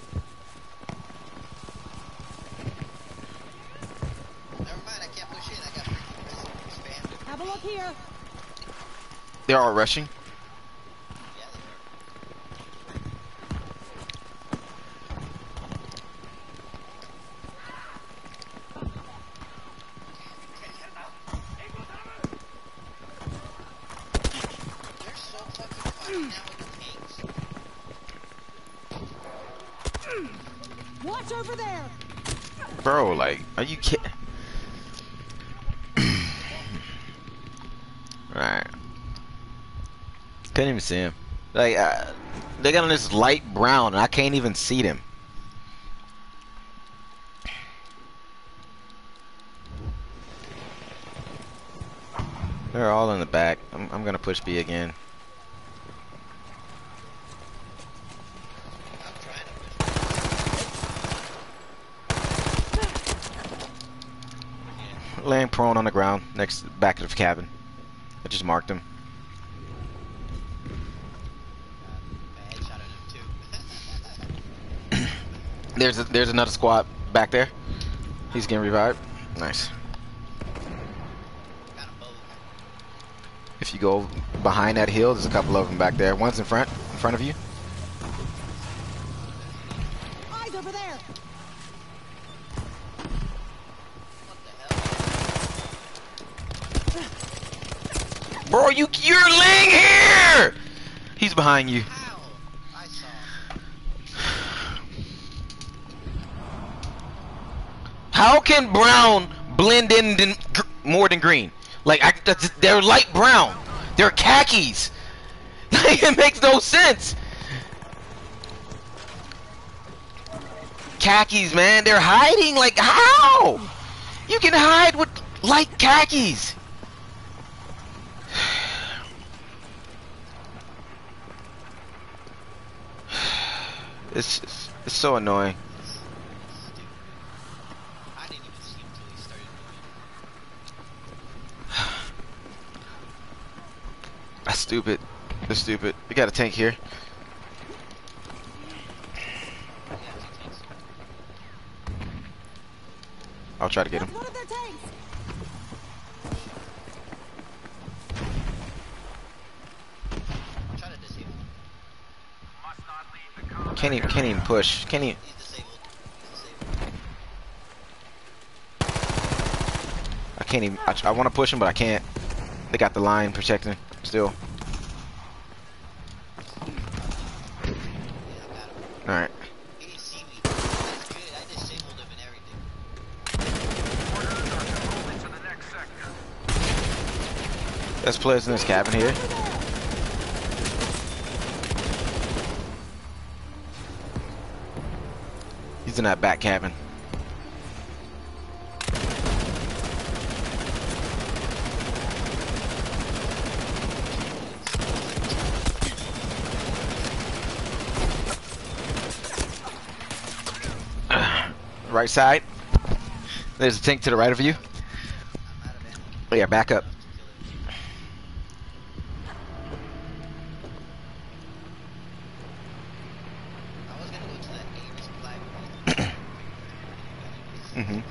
[SPEAKER 4] Never mind, I can't push in. I got freaking spammed.
[SPEAKER 3] Have a look here!
[SPEAKER 1] They're all rushing.
[SPEAKER 4] Yeah, they are. They're so fucking fighting now with the tanks.
[SPEAKER 3] Watch over there!
[SPEAKER 1] Bro, like, are you kidding? Alright. Couldn't even see him. Like, uh, they got on this light brown and I can't even see them. They're all in the back. I'm, I'm gonna push B again.
[SPEAKER 4] I'm trying to push.
[SPEAKER 1] Laying prone on the ground next back of the cabin. I just marked him.
[SPEAKER 4] I headshot at him too.
[SPEAKER 1] There's a, there's another squad back there. He's getting revived. Nice.
[SPEAKER 4] Got them both.
[SPEAKER 1] If you go behind that hill, there's a couple of them back there. One's in front, in front of you.
[SPEAKER 3] Eyes over there!
[SPEAKER 4] What the hell?
[SPEAKER 1] Bro, you you're laying here. He's behind you.
[SPEAKER 4] How? I saw.
[SPEAKER 1] How can brown blend in than, gr- more than green? Like I, that's, they're light brown. They're khakis. Like it makes no sense. Khakis, man. They're hiding. Like how? You can hide with light khakis. It's it's, it's so annoying.
[SPEAKER 4] Stupid. I didn't even see him until he started moving.
[SPEAKER 1] That's stupid. That's stupid. We got a tank here.
[SPEAKER 4] Yeah, two tanks.
[SPEAKER 1] I'll try to get him.
[SPEAKER 3] That's one of their tanks!
[SPEAKER 4] I'm trying to disable him.
[SPEAKER 2] Must not leave the combat.
[SPEAKER 1] Can't even can't even push. Can't even.
[SPEAKER 4] He's disabled. He's disabled.
[SPEAKER 1] I can't even. I, I want to push him, but I can't. They got the line protecting still.
[SPEAKER 4] Yeah, I got him.
[SPEAKER 1] All right.
[SPEAKER 4] He didn't see me. That's good. I disabled him and everything.
[SPEAKER 2] Orders are to move into the next sector.
[SPEAKER 1] There's players in this cabin here. He's in that back cabin. Right side. There's a tank to the right of you.
[SPEAKER 4] I'm out of ammo.
[SPEAKER 1] Oh, yeah, back up.
[SPEAKER 4] I was gonna go to that A resupply point.
[SPEAKER 1] Mm-hmm.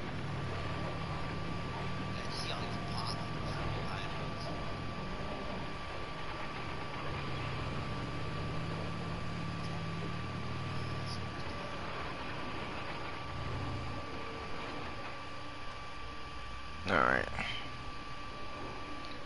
[SPEAKER 4] I see all these potholes behind us.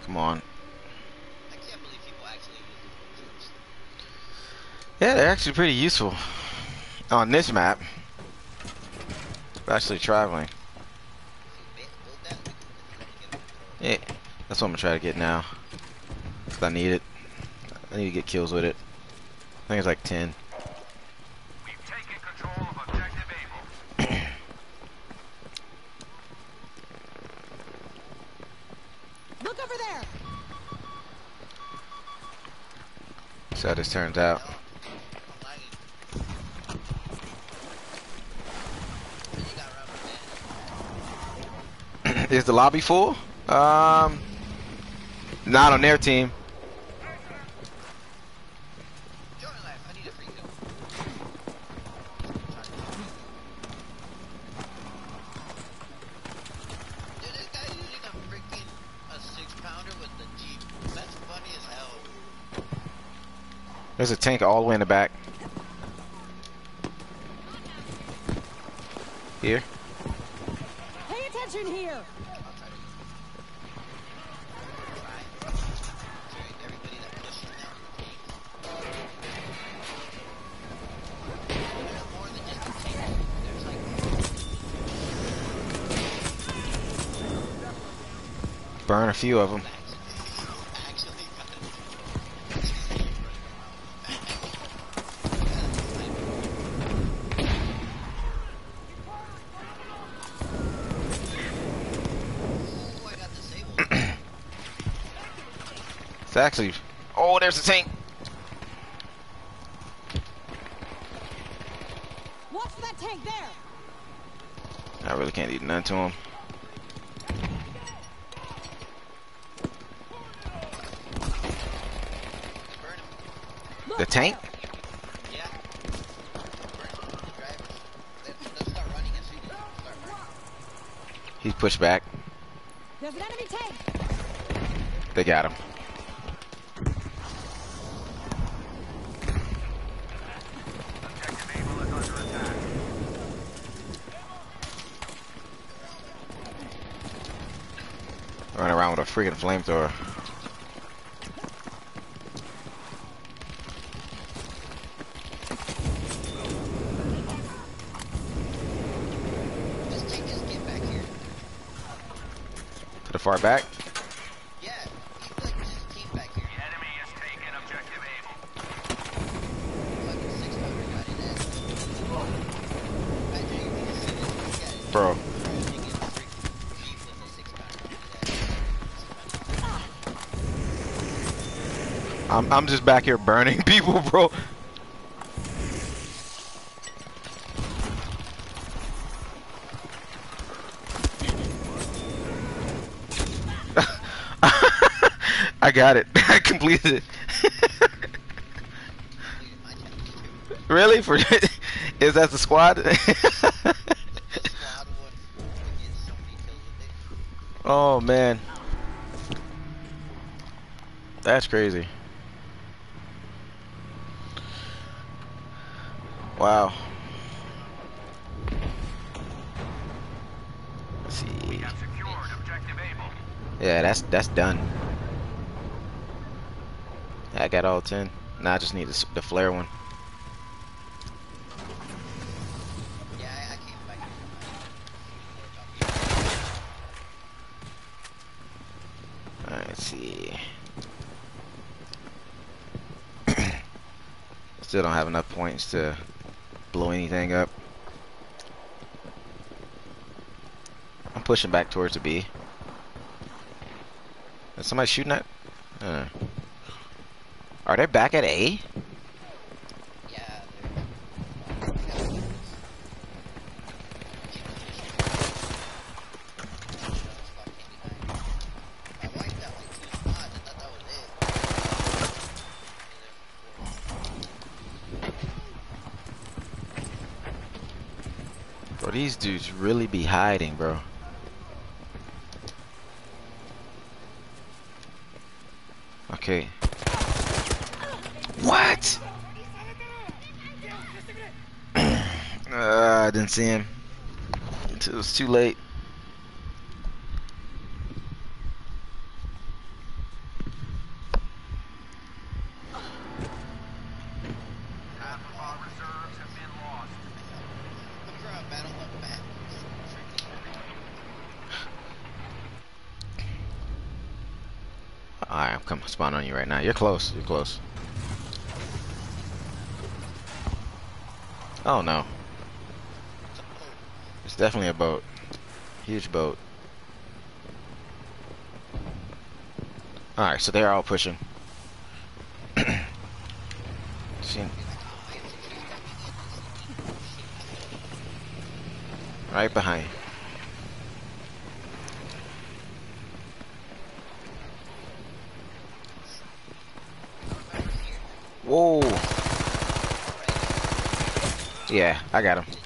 [SPEAKER 1] Come on.
[SPEAKER 4] I can't believe people actually use these troops.
[SPEAKER 1] Yeah, they're actually pretty useful on this map. Especially traveling.
[SPEAKER 4] Build that, we can get control.
[SPEAKER 1] Yeah, that's what I'm gonna try to get now. Cause I need it. I need to get kills with it. I think it's like ten.
[SPEAKER 2] We've taken control of objective Able.
[SPEAKER 3] Look over there.
[SPEAKER 1] See how this turns out.
[SPEAKER 4] I'm lagging. What you got, rubber man?
[SPEAKER 1] Is the lobby full? Um, not on their team.
[SPEAKER 4] Join life, I need a free kill. Dude, this guy using a freaking a six pounder with the Jeep. That's funny as hell.
[SPEAKER 1] There's a tank all the way in the back. Here.
[SPEAKER 3] Pay attention here.
[SPEAKER 4] I'll try to try. Carry everybody that pushes down the tank. There's more than just a tank. There's like
[SPEAKER 1] Burn a few of them.
[SPEAKER 4] actually got it. Oh, I got disabled.
[SPEAKER 1] It's actually. Oh, there's a tank.
[SPEAKER 3] Watch for that tank there.
[SPEAKER 1] I really can't do nothing to him.
[SPEAKER 4] Burn him.
[SPEAKER 3] Look
[SPEAKER 1] The tank?
[SPEAKER 3] there.
[SPEAKER 4] Yeah. Burn him. The drivers. Let, let's start running as soon as you start running.
[SPEAKER 1] He's pushed back.
[SPEAKER 3] There's an enemy tank.
[SPEAKER 1] They got him.
[SPEAKER 2] Objective Able is under attack.
[SPEAKER 1] Running around with a freaking flamethrower.
[SPEAKER 4] This tank just get back here.
[SPEAKER 1] To the far back.
[SPEAKER 4] Yeah. Keep like just keep back here.
[SPEAKER 2] The enemy has taken objective Able.
[SPEAKER 4] Fucking six pounder got in it. Imagine you can just sit in this guy.
[SPEAKER 1] Bro.
[SPEAKER 4] Crashing in a freaking Jeep with a six pounder.
[SPEAKER 1] I'm I'm just back here burning people, bro. I got it. I completed it.
[SPEAKER 4] Completed my challenge too.
[SPEAKER 1] Really? For is that the squad?
[SPEAKER 4] The squad would get so many kills with it.
[SPEAKER 1] Oh man. That's crazy. Wow. Let's see.
[SPEAKER 2] We have secured objective Able.
[SPEAKER 1] Yeah, that's that's done. I got all ten. Now I just need the, the flare one.
[SPEAKER 4] Yeah, I, I came back here.
[SPEAKER 1] Alright, let's see. Still don't have enough points to blow anything up. I'm pushing back towards the B. Is somebody shooting at? Uh. Are they back at A?
[SPEAKER 4] Yeah, they're. They got weapons. I wiped out like two spots. I thought that was it.
[SPEAKER 1] Bro, these dudes really be hiding, bro. Okay. What? uh, I didn't see him. It was too late.
[SPEAKER 2] Half of our reserves have been lost.
[SPEAKER 4] I'm trying to battle up back.
[SPEAKER 1] Alright, I'm coming spawn on you right now. You're close. You're close. Oh no. It's definitely a boat. Huge boat. Alright, so they're all pushing. See, right behind you. Whoa. Yeah, I got him.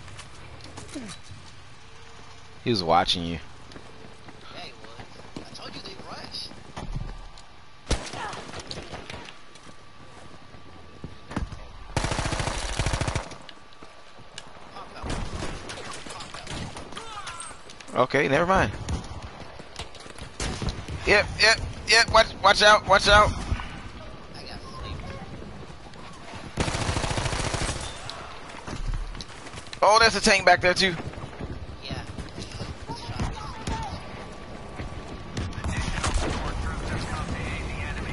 [SPEAKER 1] He was watching you.
[SPEAKER 4] Yeah, he was. I told you they rush. Pop out. Pop out.
[SPEAKER 1] Okay, never mind. Yep, yep, yep. Watch, watch out, watch out.
[SPEAKER 4] I got flamed.
[SPEAKER 1] Oh, there's a tank back there too.
[SPEAKER 4] Yeah.
[SPEAKER 2] Additional support troops have come to aid the enemy.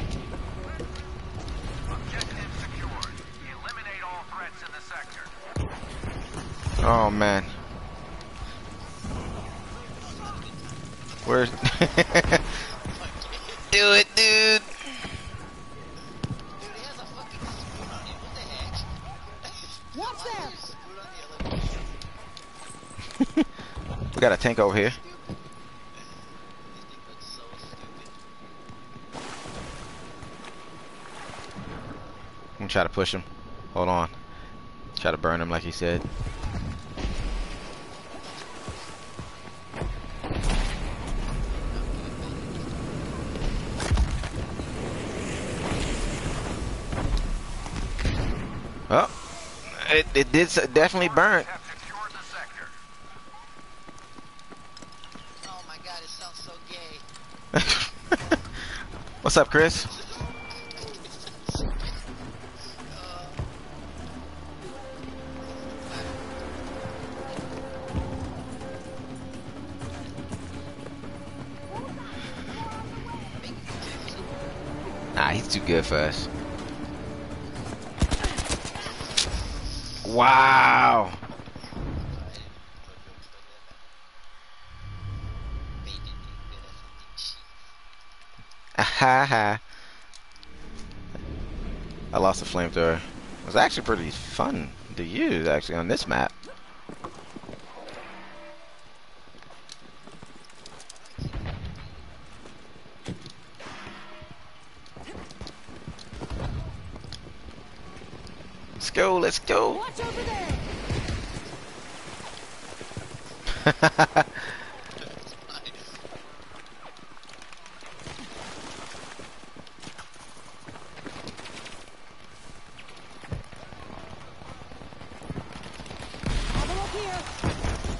[SPEAKER 2] Objective secured. Eliminate all threats in the sector.
[SPEAKER 1] Oh man. Where's do it, dude.
[SPEAKER 4] Dude, he has a fucking spoon on him. What the heck?
[SPEAKER 3] Watch
[SPEAKER 4] Why
[SPEAKER 3] there.
[SPEAKER 4] is there a spoon on the elevator?
[SPEAKER 1] We got a tank over here.
[SPEAKER 4] This thing looks so stupid.
[SPEAKER 1] I'm gonna try to push him. Hold on. Try to burn him like he said. Oh, it, it did s- definitely burn.
[SPEAKER 2] Have secured the sector.
[SPEAKER 4] Oh my god, it sounds so gay.
[SPEAKER 1] What's up, Chris? Nah, he's too good for us. Wow. Ha ha. I lost the flamethrower. It was actually pretty fun to use actually on this map. Let's go, let's go.
[SPEAKER 3] Watch over there. Have a look here.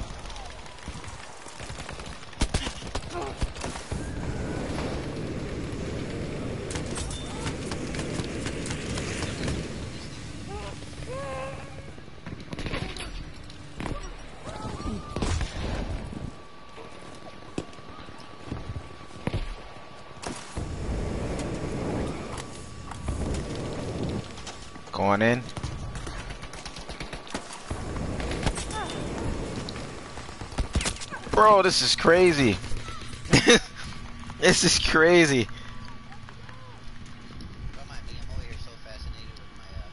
[SPEAKER 1] Going in. Bro, this is crazy. This is crazy.
[SPEAKER 4] Don't mind me, I'm over here so fascinated with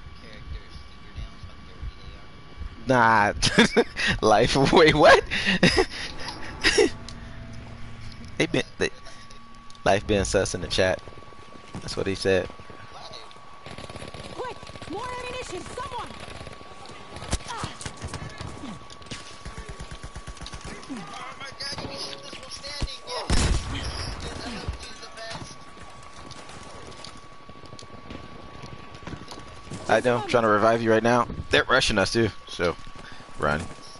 [SPEAKER 4] my uh, character's fingernails, how dirty they are.
[SPEAKER 1] Nah. Life. Wait, what? they been they, life being sus in the chat. That's what he said.
[SPEAKER 3] Quick, more ammunition. Someone. Ah,
[SPEAKER 4] Oh my god, you can shoot this one standing! Yes! Yes, I hope he's the best.
[SPEAKER 1] I know. I'm trying to revive you right now. They're rushing us too. So, run.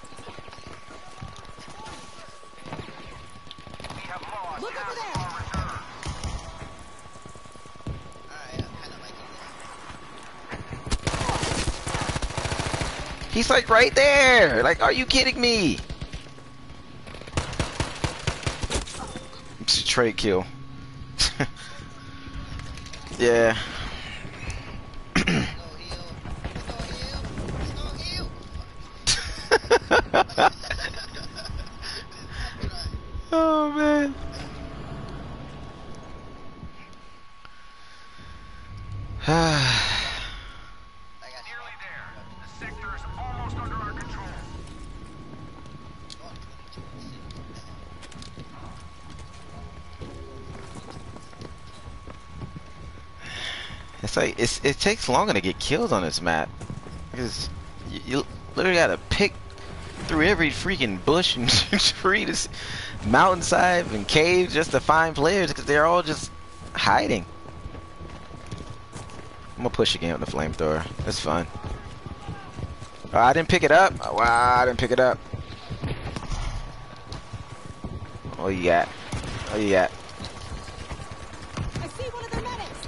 [SPEAKER 2] We have lost
[SPEAKER 3] look
[SPEAKER 2] half
[SPEAKER 3] over
[SPEAKER 2] of
[SPEAKER 3] there.
[SPEAKER 2] our reserves.
[SPEAKER 4] Alright, I'm kinda liking this.
[SPEAKER 1] He's like right there. Like, are you kidding me? It's a trade kill. Yeah.
[SPEAKER 4] Go heal. Go heal. Go heal.
[SPEAKER 1] Oh man.
[SPEAKER 4] I got
[SPEAKER 2] Nearly there. The sector is almost under our control.
[SPEAKER 1] It's like it's it takes longer to get kills on this map because you, you literally gotta pick through every freaking bush and tree, to s- mountainside and cave just to find players because they're all just hiding. I'm gonna push again with the flamethrower. That's fun. Oh, I didn't pick it up. Oh, wow, I didn't pick it up. Oh, you got? Oh, you got?
[SPEAKER 3] I see one of their medics.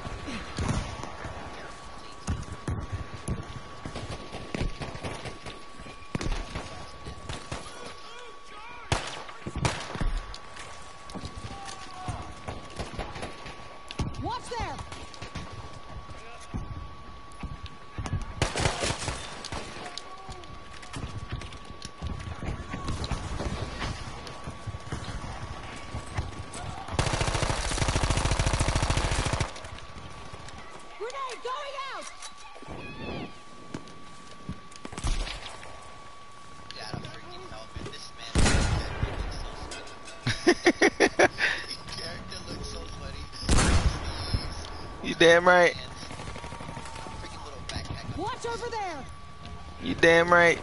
[SPEAKER 3] Watch there. Grenade going out.
[SPEAKER 4] Yeah, I'm freaking helping this man. His character looks so funny.
[SPEAKER 1] You damn right.
[SPEAKER 4] Freaking little backpack.
[SPEAKER 3] Watch over there.
[SPEAKER 1] You damn right.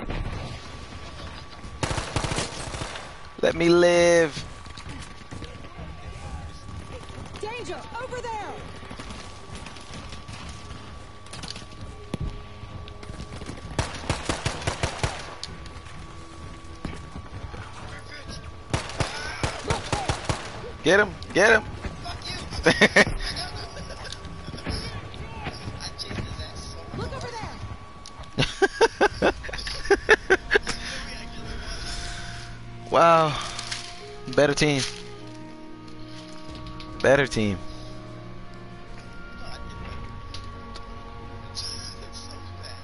[SPEAKER 1] Let me live.
[SPEAKER 3] Danger over there. Look there.
[SPEAKER 1] Get him. Get him.
[SPEAKER 4] Fuck you. I chased his ass so
[SPEAKER 3] Look over there.
[SPEAKER 1] Wow. Better team. Better team.
[SPEAKER 4] It's so bad.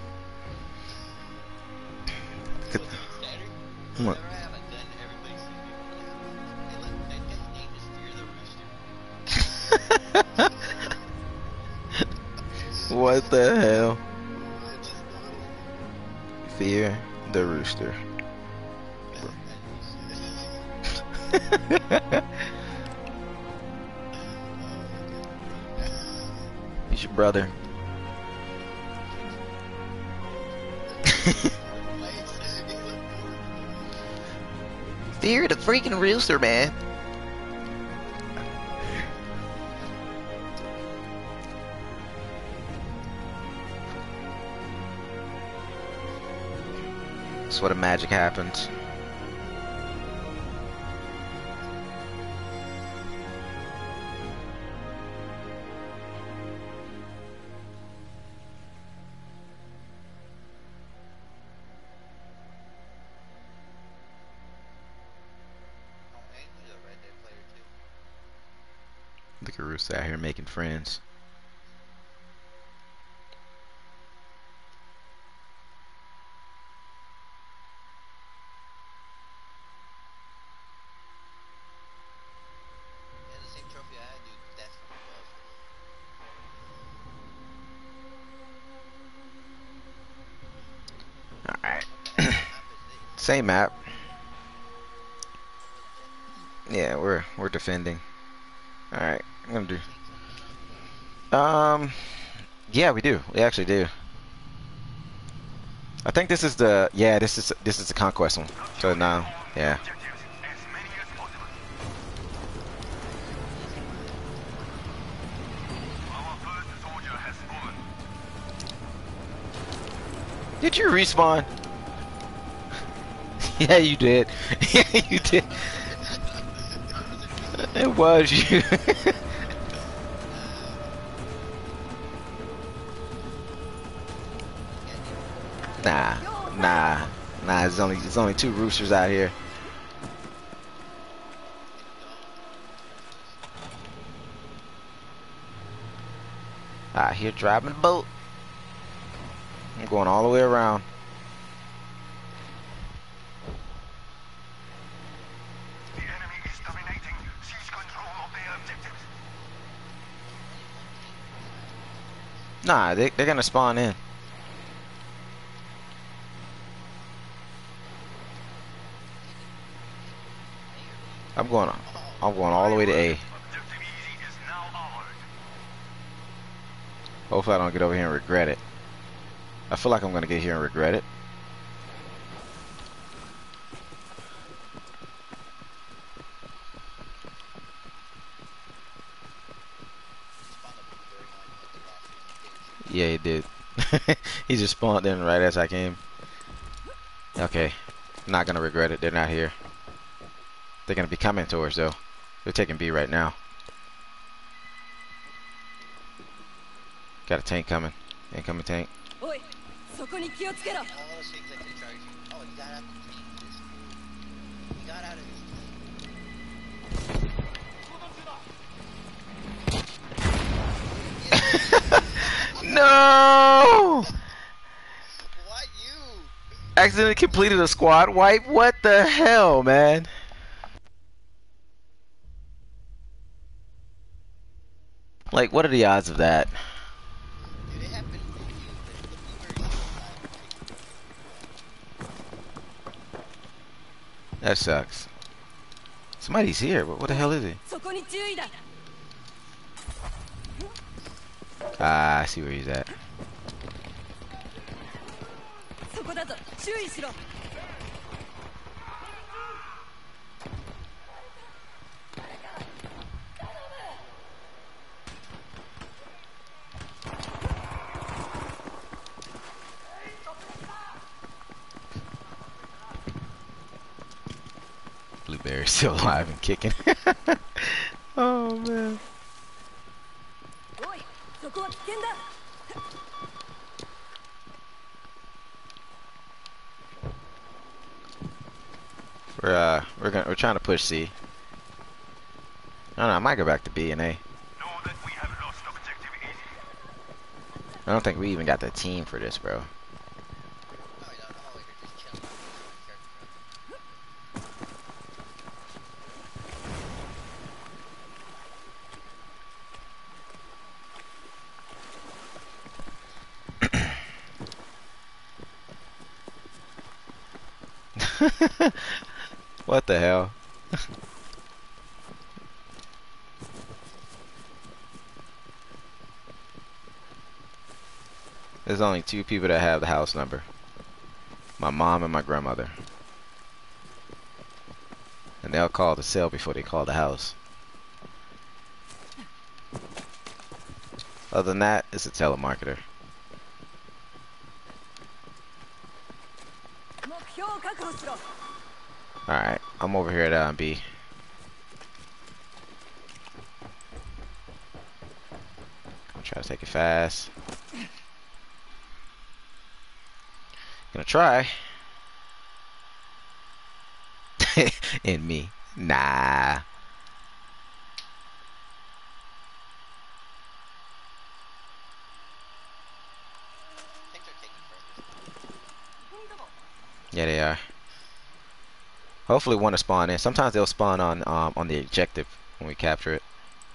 [SPEAKER 1] Good.
[SPEAKER 4] Standard?
[SPEAKER 1] What?
[SPEAKER 4] Whenever I have a gun, everybody sees me. Hey, look, that guy's name is Fear the Rooster.
[SPEAKER 1] What the hell? Fear the Rooster. He's your brother. Fear the freaking Rooster, man. That's what a magic happens. Look at Rooster out here making friends.
[SPEAKER 4] Yeah, the same trophy I had, dude. That's from above.
[SPEAKER 1] Alright.
[SPEAKER 4] What map is this?
[SPEAKER 1] Same map. Yeah, we're we're defending. Alright, I'm gonna do. Um yeah, we do. We actually do. I think this is the yeah, this is this is the conquest one. So now, yeah.
[SPEAKER 2] Objectives as many as possible. Our first soldier has fallen.
[SPEAKER 1] Did you respawn? Yeah, you did. Yeah, you did. It was you. Nah, nah, nah. There's only there's only two roosters out here. Out here driving the boat. I'm going all the way around.
[SPEAKER 2] The enemy is dominating. Seize control of their objectives.
[SPEAKER 1] Nah, they they're gonna spawn in. I'm going on. I'm going all the way to A.
[SPEAKER 2] Objective easy is now ours.
[SPEAKER 1] Hopefully I don't get over here and regret it. I feel like I'm gonna get here and regret it. Yeah, he did. He just spawned in right as I came. Okay. Not gonna regret it. They're not here. They're gonna be coming towards though. They're taking B right now. Got a tank coming. Incoming tank.
[SPEAKER 3] おい、そこに気をつけろ。
[SPEAKER 4] All those things that could charge you. Oh, he got out of the tank. This fool. He got out of his tank.
[SPEAKER 1] No!
[SPEAKER 4] Why you?
[SPEAKER 1] Accidentally completed a squad wipe? What the hell, man? Like, what are the odds of that?
[SPEAKER 4] Dude, it happened to you, but the blueberries died.
[SPEAKER 1] That sucks. Somebody's here, but what the hell is he?
[SPEAKER 3] そこに注意だ。
[SPEAKER 1] Ah, I see where he's at.
[SPEAKER 3] そこだぞ。注意しろ。
[SPEAKER 1] Blueberry's still alive and kicking. Oh man.
[SPEAKER 3] おい、そこは危険だ。
[SPEAKER 1] We're uh we're gonna we're trying to push C. I don't know, I might go back to B and A.
[SPEAKER 2] Know that we have lost objective easy.
[SPEAKER 1] I don't think we even got the team for this, bro.
[SPEAKER 4] No, you don't. Oh, you're just chilling.
[SPEAKER 1] What the hell? There's only two people that have the house number. My mom and my grandmother. And they'll call the cell before they call the house. Other than that, it's a telemarketer.
[SPEAKER 3] 目標を確保しろ。
[SPEAKER 1] Alright, I'm over here at uh, B. I'm trying to take it fast. Gonna try. And me. Nah.
[SPEAKER 4] I think they're taking forever.
[SPEAKER 1] Yeah, they are. Hopefully one to spawn in. Sometimes they'll spawn on um, on the objective when we capture it.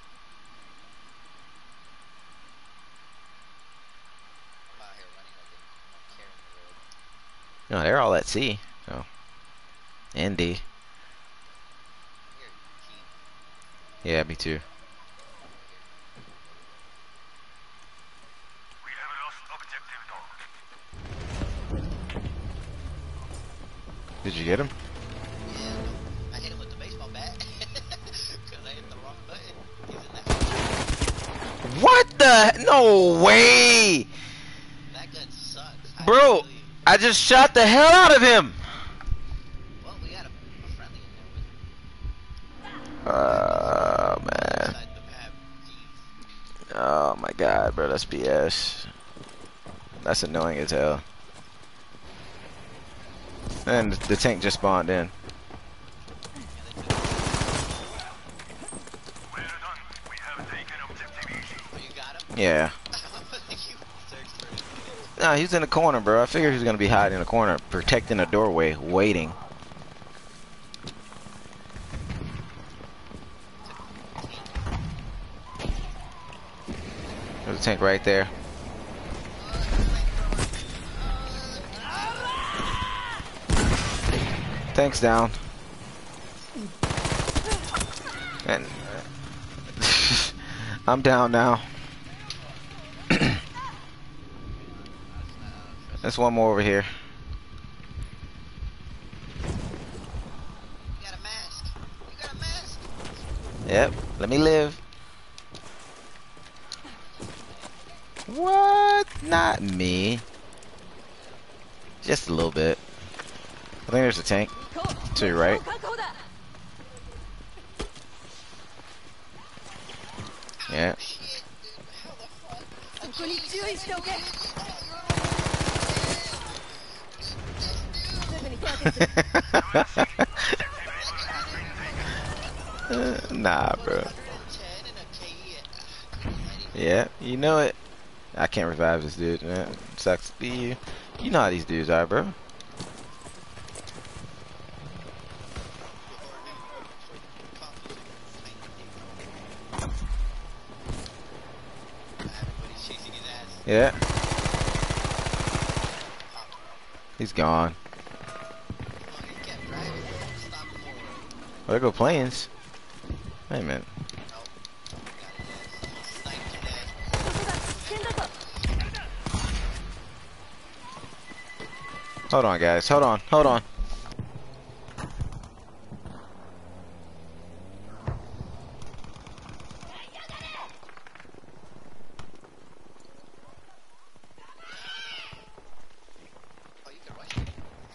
[SPEAKER 4] I'm out here running like a carrying the road.
[SPEAKER 1] No, they're all at C. So. And D.
[SPEAKER 4] Here, G.
[SPEAKER 1] Yeah, me too.
[SPEAKER 2] We have lost objective dog.
[SPEAKER 1] Did you get him?
[SPEAKER 4] Yeah, no. I hit him with the baseball bat. Because I hit the wrong button. He's in that.
[SPEAKER 1] What the? No way!
[SPEAKER 4] That gun sucks. I
[SPEAKER 1] Bro,
[SPEAKER 4] can't believe-
[SPEAKER 1] I just shot the hell out of him!
[SPEAKER 4] Well, we got a, a friendly in there with
[SPEAKER 1] Oh, man.
[SPEAKER 4] inside the map. Jeez.
[SPEAKER 1] Oh my god, bro, that's B S. That's annoying as hell. And the tank just spawned in.
[SPEAKER 2] We're done. We have taken objective easy.
[SPEAKER 4] Oh, you got him?
[SPEAKER 1] Yeah.
[SPEAKER 4] You searched for him.
[SPEAKER 1] Nah, he's in the corner, bro. I figured he was gonna be hiding in the corner, protecting the doorway, waiting. There's a tank right there. Tank's down. And I'm down now. There's one more over here.
[SPEAKER 4] You got a mask. You got a mask.
[SPEAKER 1] Yep, let me live. What? Not me. Just a little bit. I think there's a tank to your right. Yeah.
[SPEAKER 4] Shit, dude. How the fuck?
[SPEAKER 1] Uh, nah, bro.
[SPEAKER 4] ten and a K E.
[SPEAKER 1] Yeah, you know it. I can't revive this dude, man. Sucks to be you. You know how these dudes are, bro.
[SPEAKER 4] Everybody's chasing his ass.
[SPEAKER 1] Yeah. He's gone.
[SPEAKER 4] Oh, he kept driving. Stop him more.
[SPEAKER 1] Oh, there go planes. Wait a minute.
[SPEAKER 4] Nope. Got his ass. Sniped his ass.
[SPEAKER 1] Hold on, guys. Hold on. Hold on.
[SPEAKER 4] Oh, you can rush it.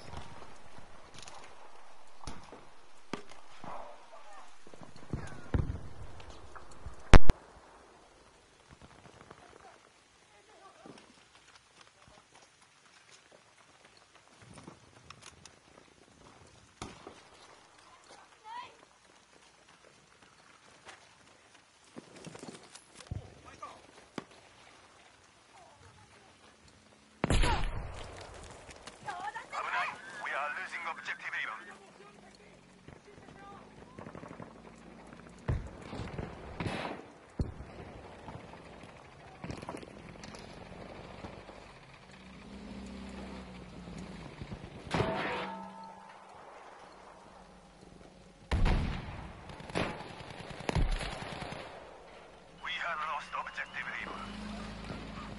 [SPEAKER 2] We are losing objective Eva. We have lost objective Eva.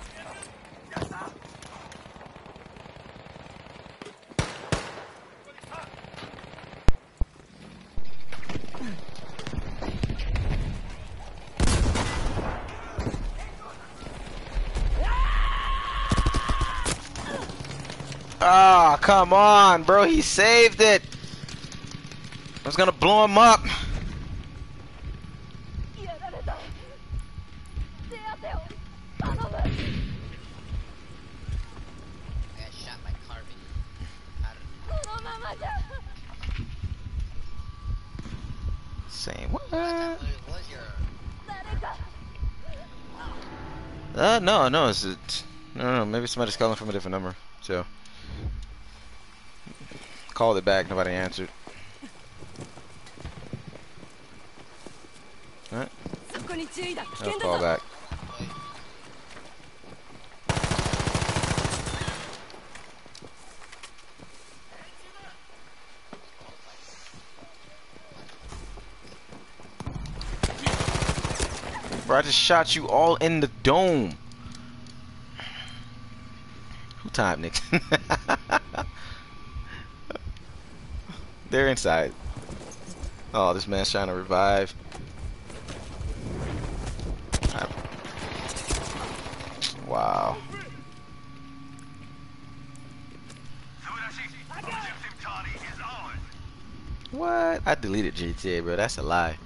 [SPEAKER 1] Ah, come on, bro. He saved it. I was gonna blow him up.
[SPEAKER 4] I got shot by Carbon. How did-
[SPEAKER 1] Saying what?
[SPEAKER 4] What was your...
[SPEAKER 1] Uh, no, no. It's it. No, no. Maybe somebody's calling from a different number. So called it back. Nobody answered. Alright. I'll call back. Bro, I just shot you all in the dome. Who time, Nick? They're inside. Oh, this man's trying to revive. I- Wow.
[SPEAKER 2] Objective Charlie is ours.
[SPEAKER 1] What? I deleted G T A, bro. That's a lie.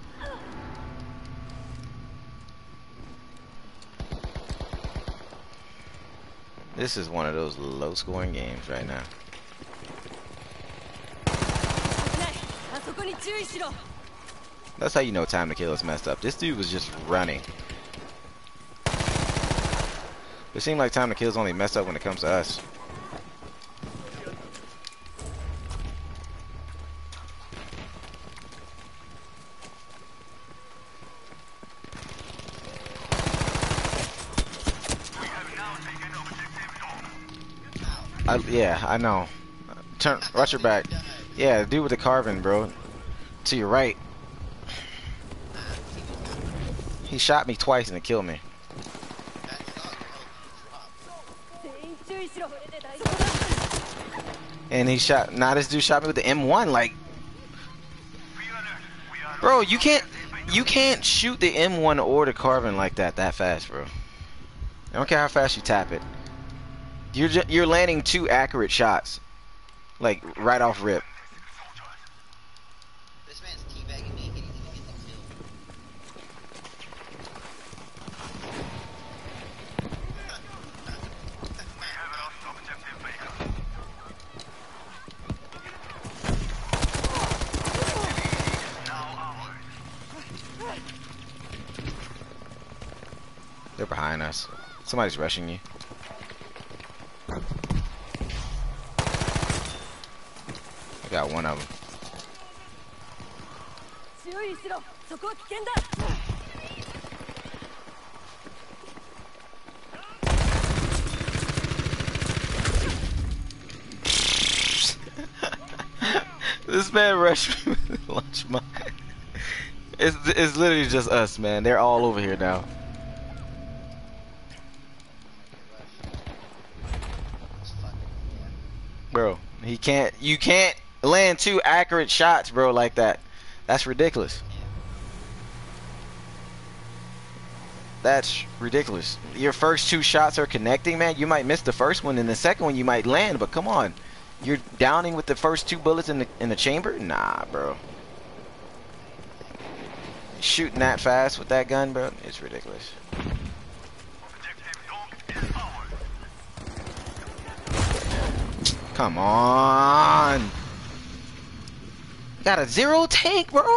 [SPEAKER 1] This is one of those low-scoring games right now.
[SPEAKER 3] こに注意しろ。
[SPEAKER 1] That's how you know time to kill is messed up. This dude was just running. It seemed like time to kill is only messed up when it comes to us. I, yeah, I know. Turn, rush your back. Yeah, the dude with the carving, bro. To your right. He shot me twice and it killed me.
[SPEAKER 3] 全員注意しろ。
[SPEAKER 1] And he shot. Nah, this dude shot me with the M one. Like, bro, you can't, you can't shoot the M one or the carbon like that that fast, bro. I don't care how fast you tap it. You're ju you're landing two accurate shots, like right off rip.
[SPEAKER 4] This man's teabagging me, hitting me to get the kill.
[SPEAKER 1] They're behind us. Somebody's rushing you. I got one of them.
[SPEAKER 3] 注意しろ。そこは危険だ。
[SPEAKER 1] This man rushed me with a lunch mine. It's, it's literally just us, man. They're all over here now. Bro, he can't, you can't land two accurate shots, bro, like that. That's ridiculous. That's ridiculous. Your first two shots are connecting, man. You might miss the first one, and the second one you might land, but come on. You're downing with the first two bullets in the in the chamber? Nah, bro. Shooting that fast with that gun, bro, it's ridiculous. Come on. Got a zero tank, bro.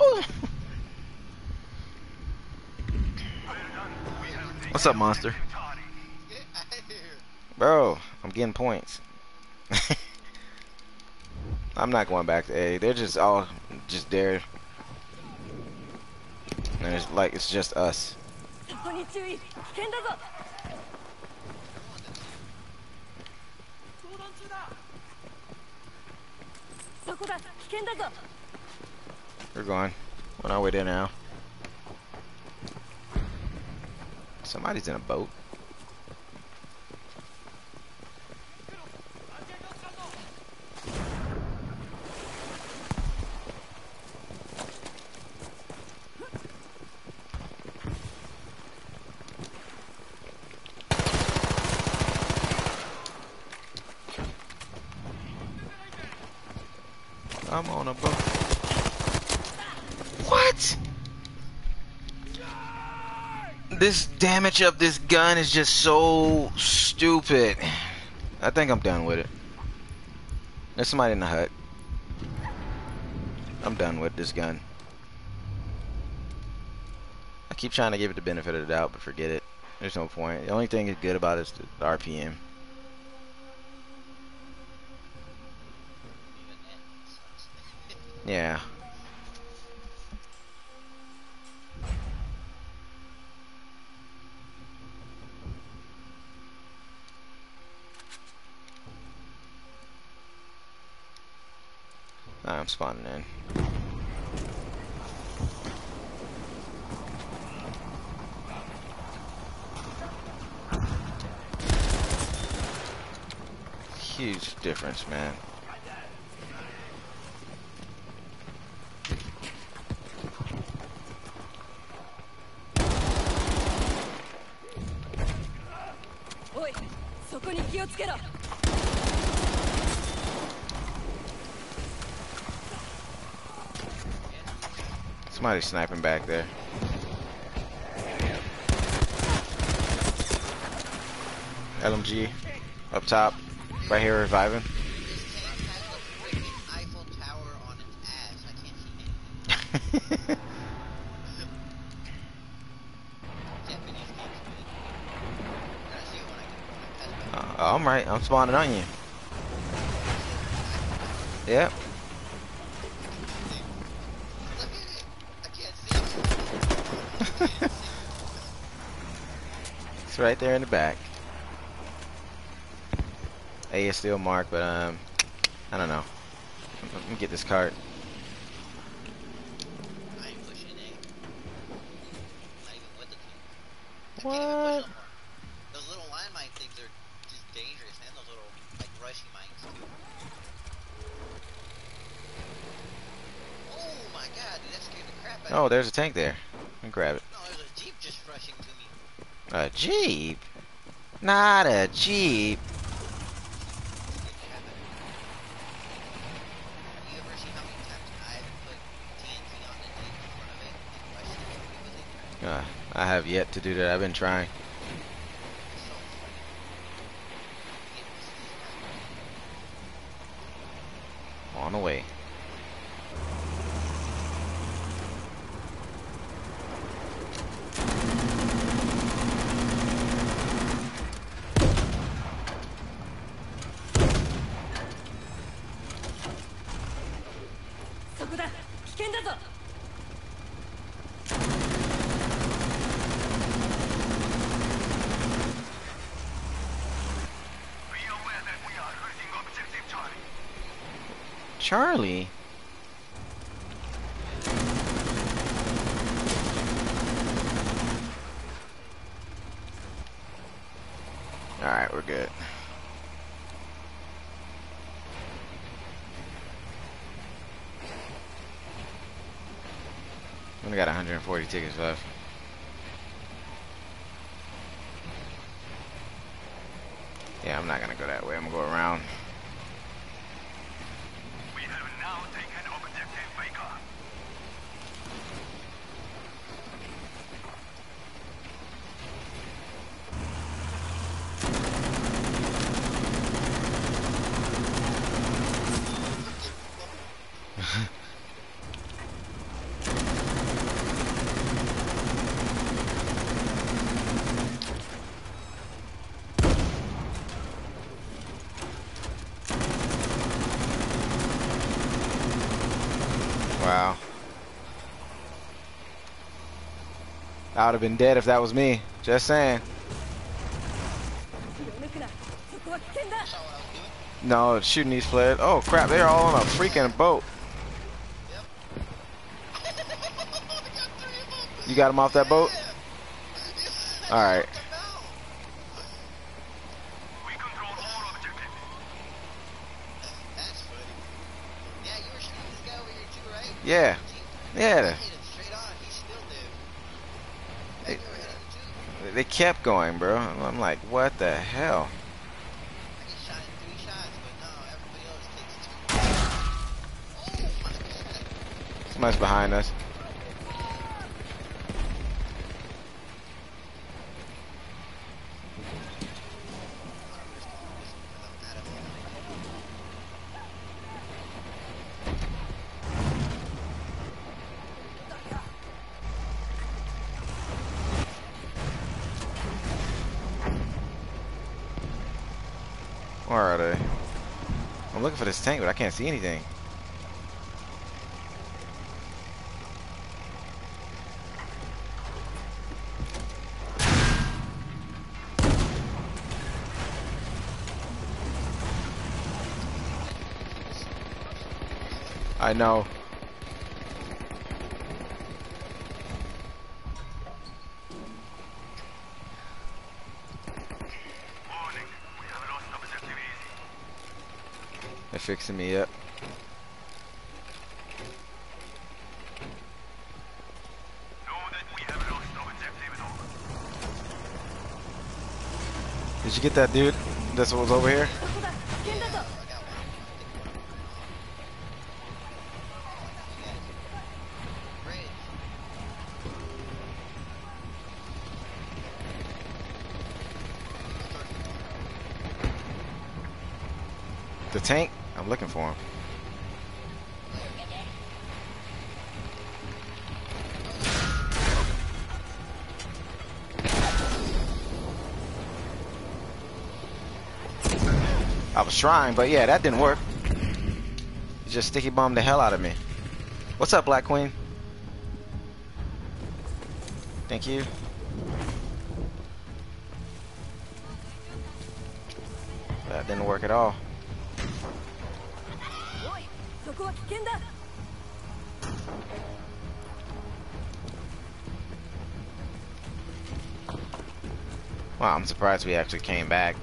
[SPEAKER 1] What's up, monster? Bro, I'm getting points. I'm not going back to A. They're just all just there. And it's like it's just us.
[SPEAKER 3] そこに注意。危険だぞ。 そこだ。危険だぞ。
[SPEAKER 1] We're going. On our way there now. Somebody's in a boat. I'm on a boat. What? This damage of this gun is just so stupid. I think I'm done with it. There's somebody in the hut. I'm done with this gun. I keep trying to give it the benefit of the doubt, but forget it. There's no point. The only thing that's good about it is the R P M. Yeah. I'm spawning in. Huge difference, man.
[SPEAKER 3] Oi, そこに気をつけろ。
[SPEAKER 1] Somebody's sniping back there. L M G up top, right here reviving.
[SPEAKER 4] This tank has a freaking Eiffel Tower on its ass. I can't see anything. Japanese games, man. Gotta see it when I get when I pass by.
[SPEAKER 1] Uh, I'm right. I'm spawning on you. Yep.
[SPEAKER 4] Look at it. I can't see it. I can't see it.
[SPEAKER 1] It's right there in the back. A is still marked, but um, I don't know. Let me get this cart.
[SPEAKER 4] I ain't pushing A. Not even with the team. I
[SPEAKER 1] What?
[SPEAKER 4] can't even push no more. Those little landmine things are just dangerous, and those little like rushing mines too. Oh my god, dude, that scared the crap out of me.
[SPEAKER 1] Oh, there's a tank there. Let me grab it.
[SPEAKER 4] No, there's a jeep just rushing to me.
[SPEAKER 1] A jeep? Not a jeep.
[SPEAKER 4] Scared the crap out of me. Have you ever seen how many times I've put T N T on the jeep in front of it and rushed it with it?
[SPEAKER 1] Uh, I have yet to do that. I've been trying.
[SPEAKER 4] It's so funny. It was just
[SPEAKER 1] On the way.
[SPEAKER 2] Be aware that we are losing objective Charlie.
[SPEAKER 1] Charlie? Alright, we're good. We only got one hundred forty tickets left. Yeah, I'm not gonna go that way. I'm gonna go around.
[SPEAKER 2] We have now taken objective Baker.
[SPEAKER 1] Wow. I would have been dead if that was me. Just saying.
[SPEAKER 4] saw what I was doing.
[SPEAKER 1] No, shooting these flares. Oh crap, they're all on a freaking boat.
[SPEAKER 4] Yep. I got three of them.
[SPEAKER 1] You got them off that boat?
[SPEAKER 4] Yeah.
[SPEAKER 1] Alright.
[SPEAKER 2] We control all objectives.
[SPEAKER 4] That's funny. Yeah, you were shooting this guy over here too, right?
[SPEAKER 1] Yeah.
[SPEAKER 4] I
[SPEAKER 1] Yeah.
[SPEAKER 4] hit him straight on. He still did.
[SPEAKER 1] They,
[SPEAKER 4] You were hitting him too.
[SPEAKER 1] they kept going, bro. I'm like, what the hell?
[SPEAKER 4] I get shot in three shots, but no, everybody else takes two. Oh my god.
[SPEAKER 1] Somebody's behind us. Where are they? I'm looking for this tank, but I can't see anything. I know.
[SPEAKER 2] Warning, we have lost objective easy.
[SPEAKER 1] They're fixing me up.
[SPEAKER 2] Know that we have lost objective at all.
[SPEAKER 1] Did you get that dude? That's what was over here? The tank? I'm looking for him. I was trying, but yeah, that didn't work. You just sticky bombed the hell out of me. What's up, Black Queen? Thank you. That didn't work at all.
[SPEAKER 3] おい、そこは危険だ。
[SPEAKER 1] Wow, I'm surprised we actually came back.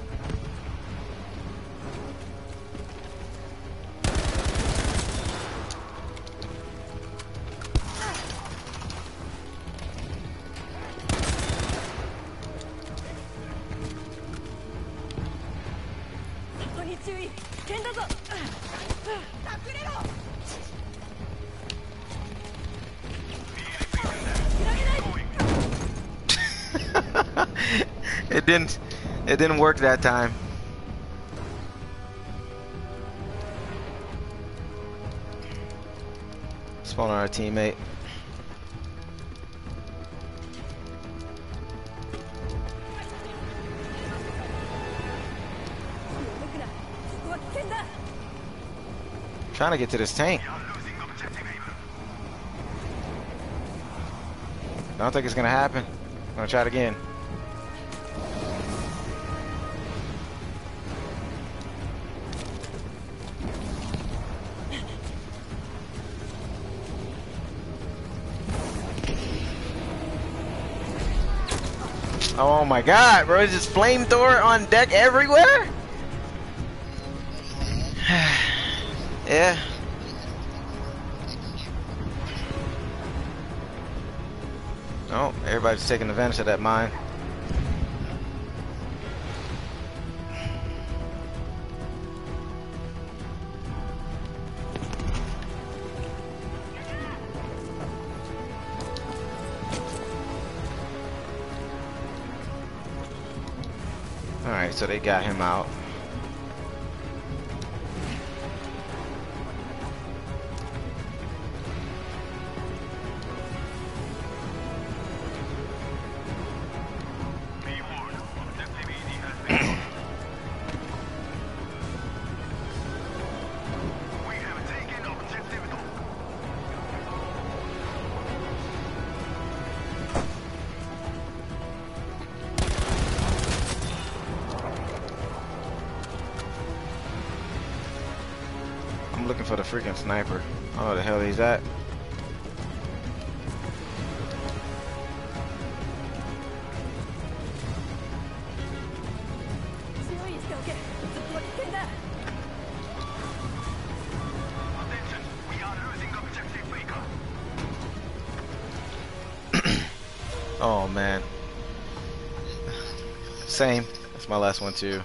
[SPEAKER 1] It didn't it didn't work that time. Spawn on our teammate. Trying to get to this tank. I don't think it's gonna happen. I'm gonna try it again. Oh my god, bro, is this flamethrower on deck everywhere? Yeah. Oh, everybody's taking advantage of that mine. Alright, so they got him out. Looking for the freaking sniper. I don't know where the hell he's at. Oh man. Same. That's my last one too.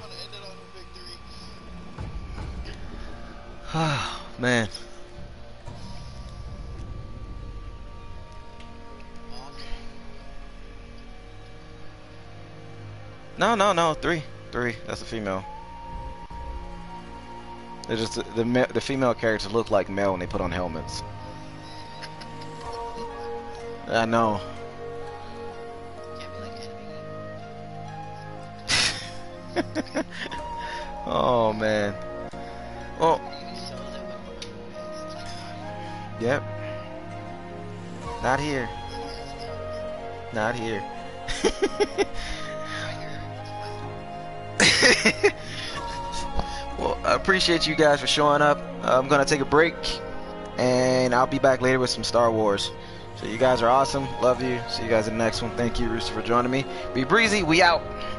[SPEAKER 1] Oh man. No, no, no. Three, three. That's a female. They just the the, the female characters look like male when they put on helmets. I know. Oh man. Oh. Yep. Not here. Not here. Well, I appreciate you guys for showing up. Uh, I'm gonna take a break, and I'll be back later with some Star Wars. So you guys are awesome. Love you. See you guys in the next one. Thank you, Rooster, for joining me. Be breezy. We out.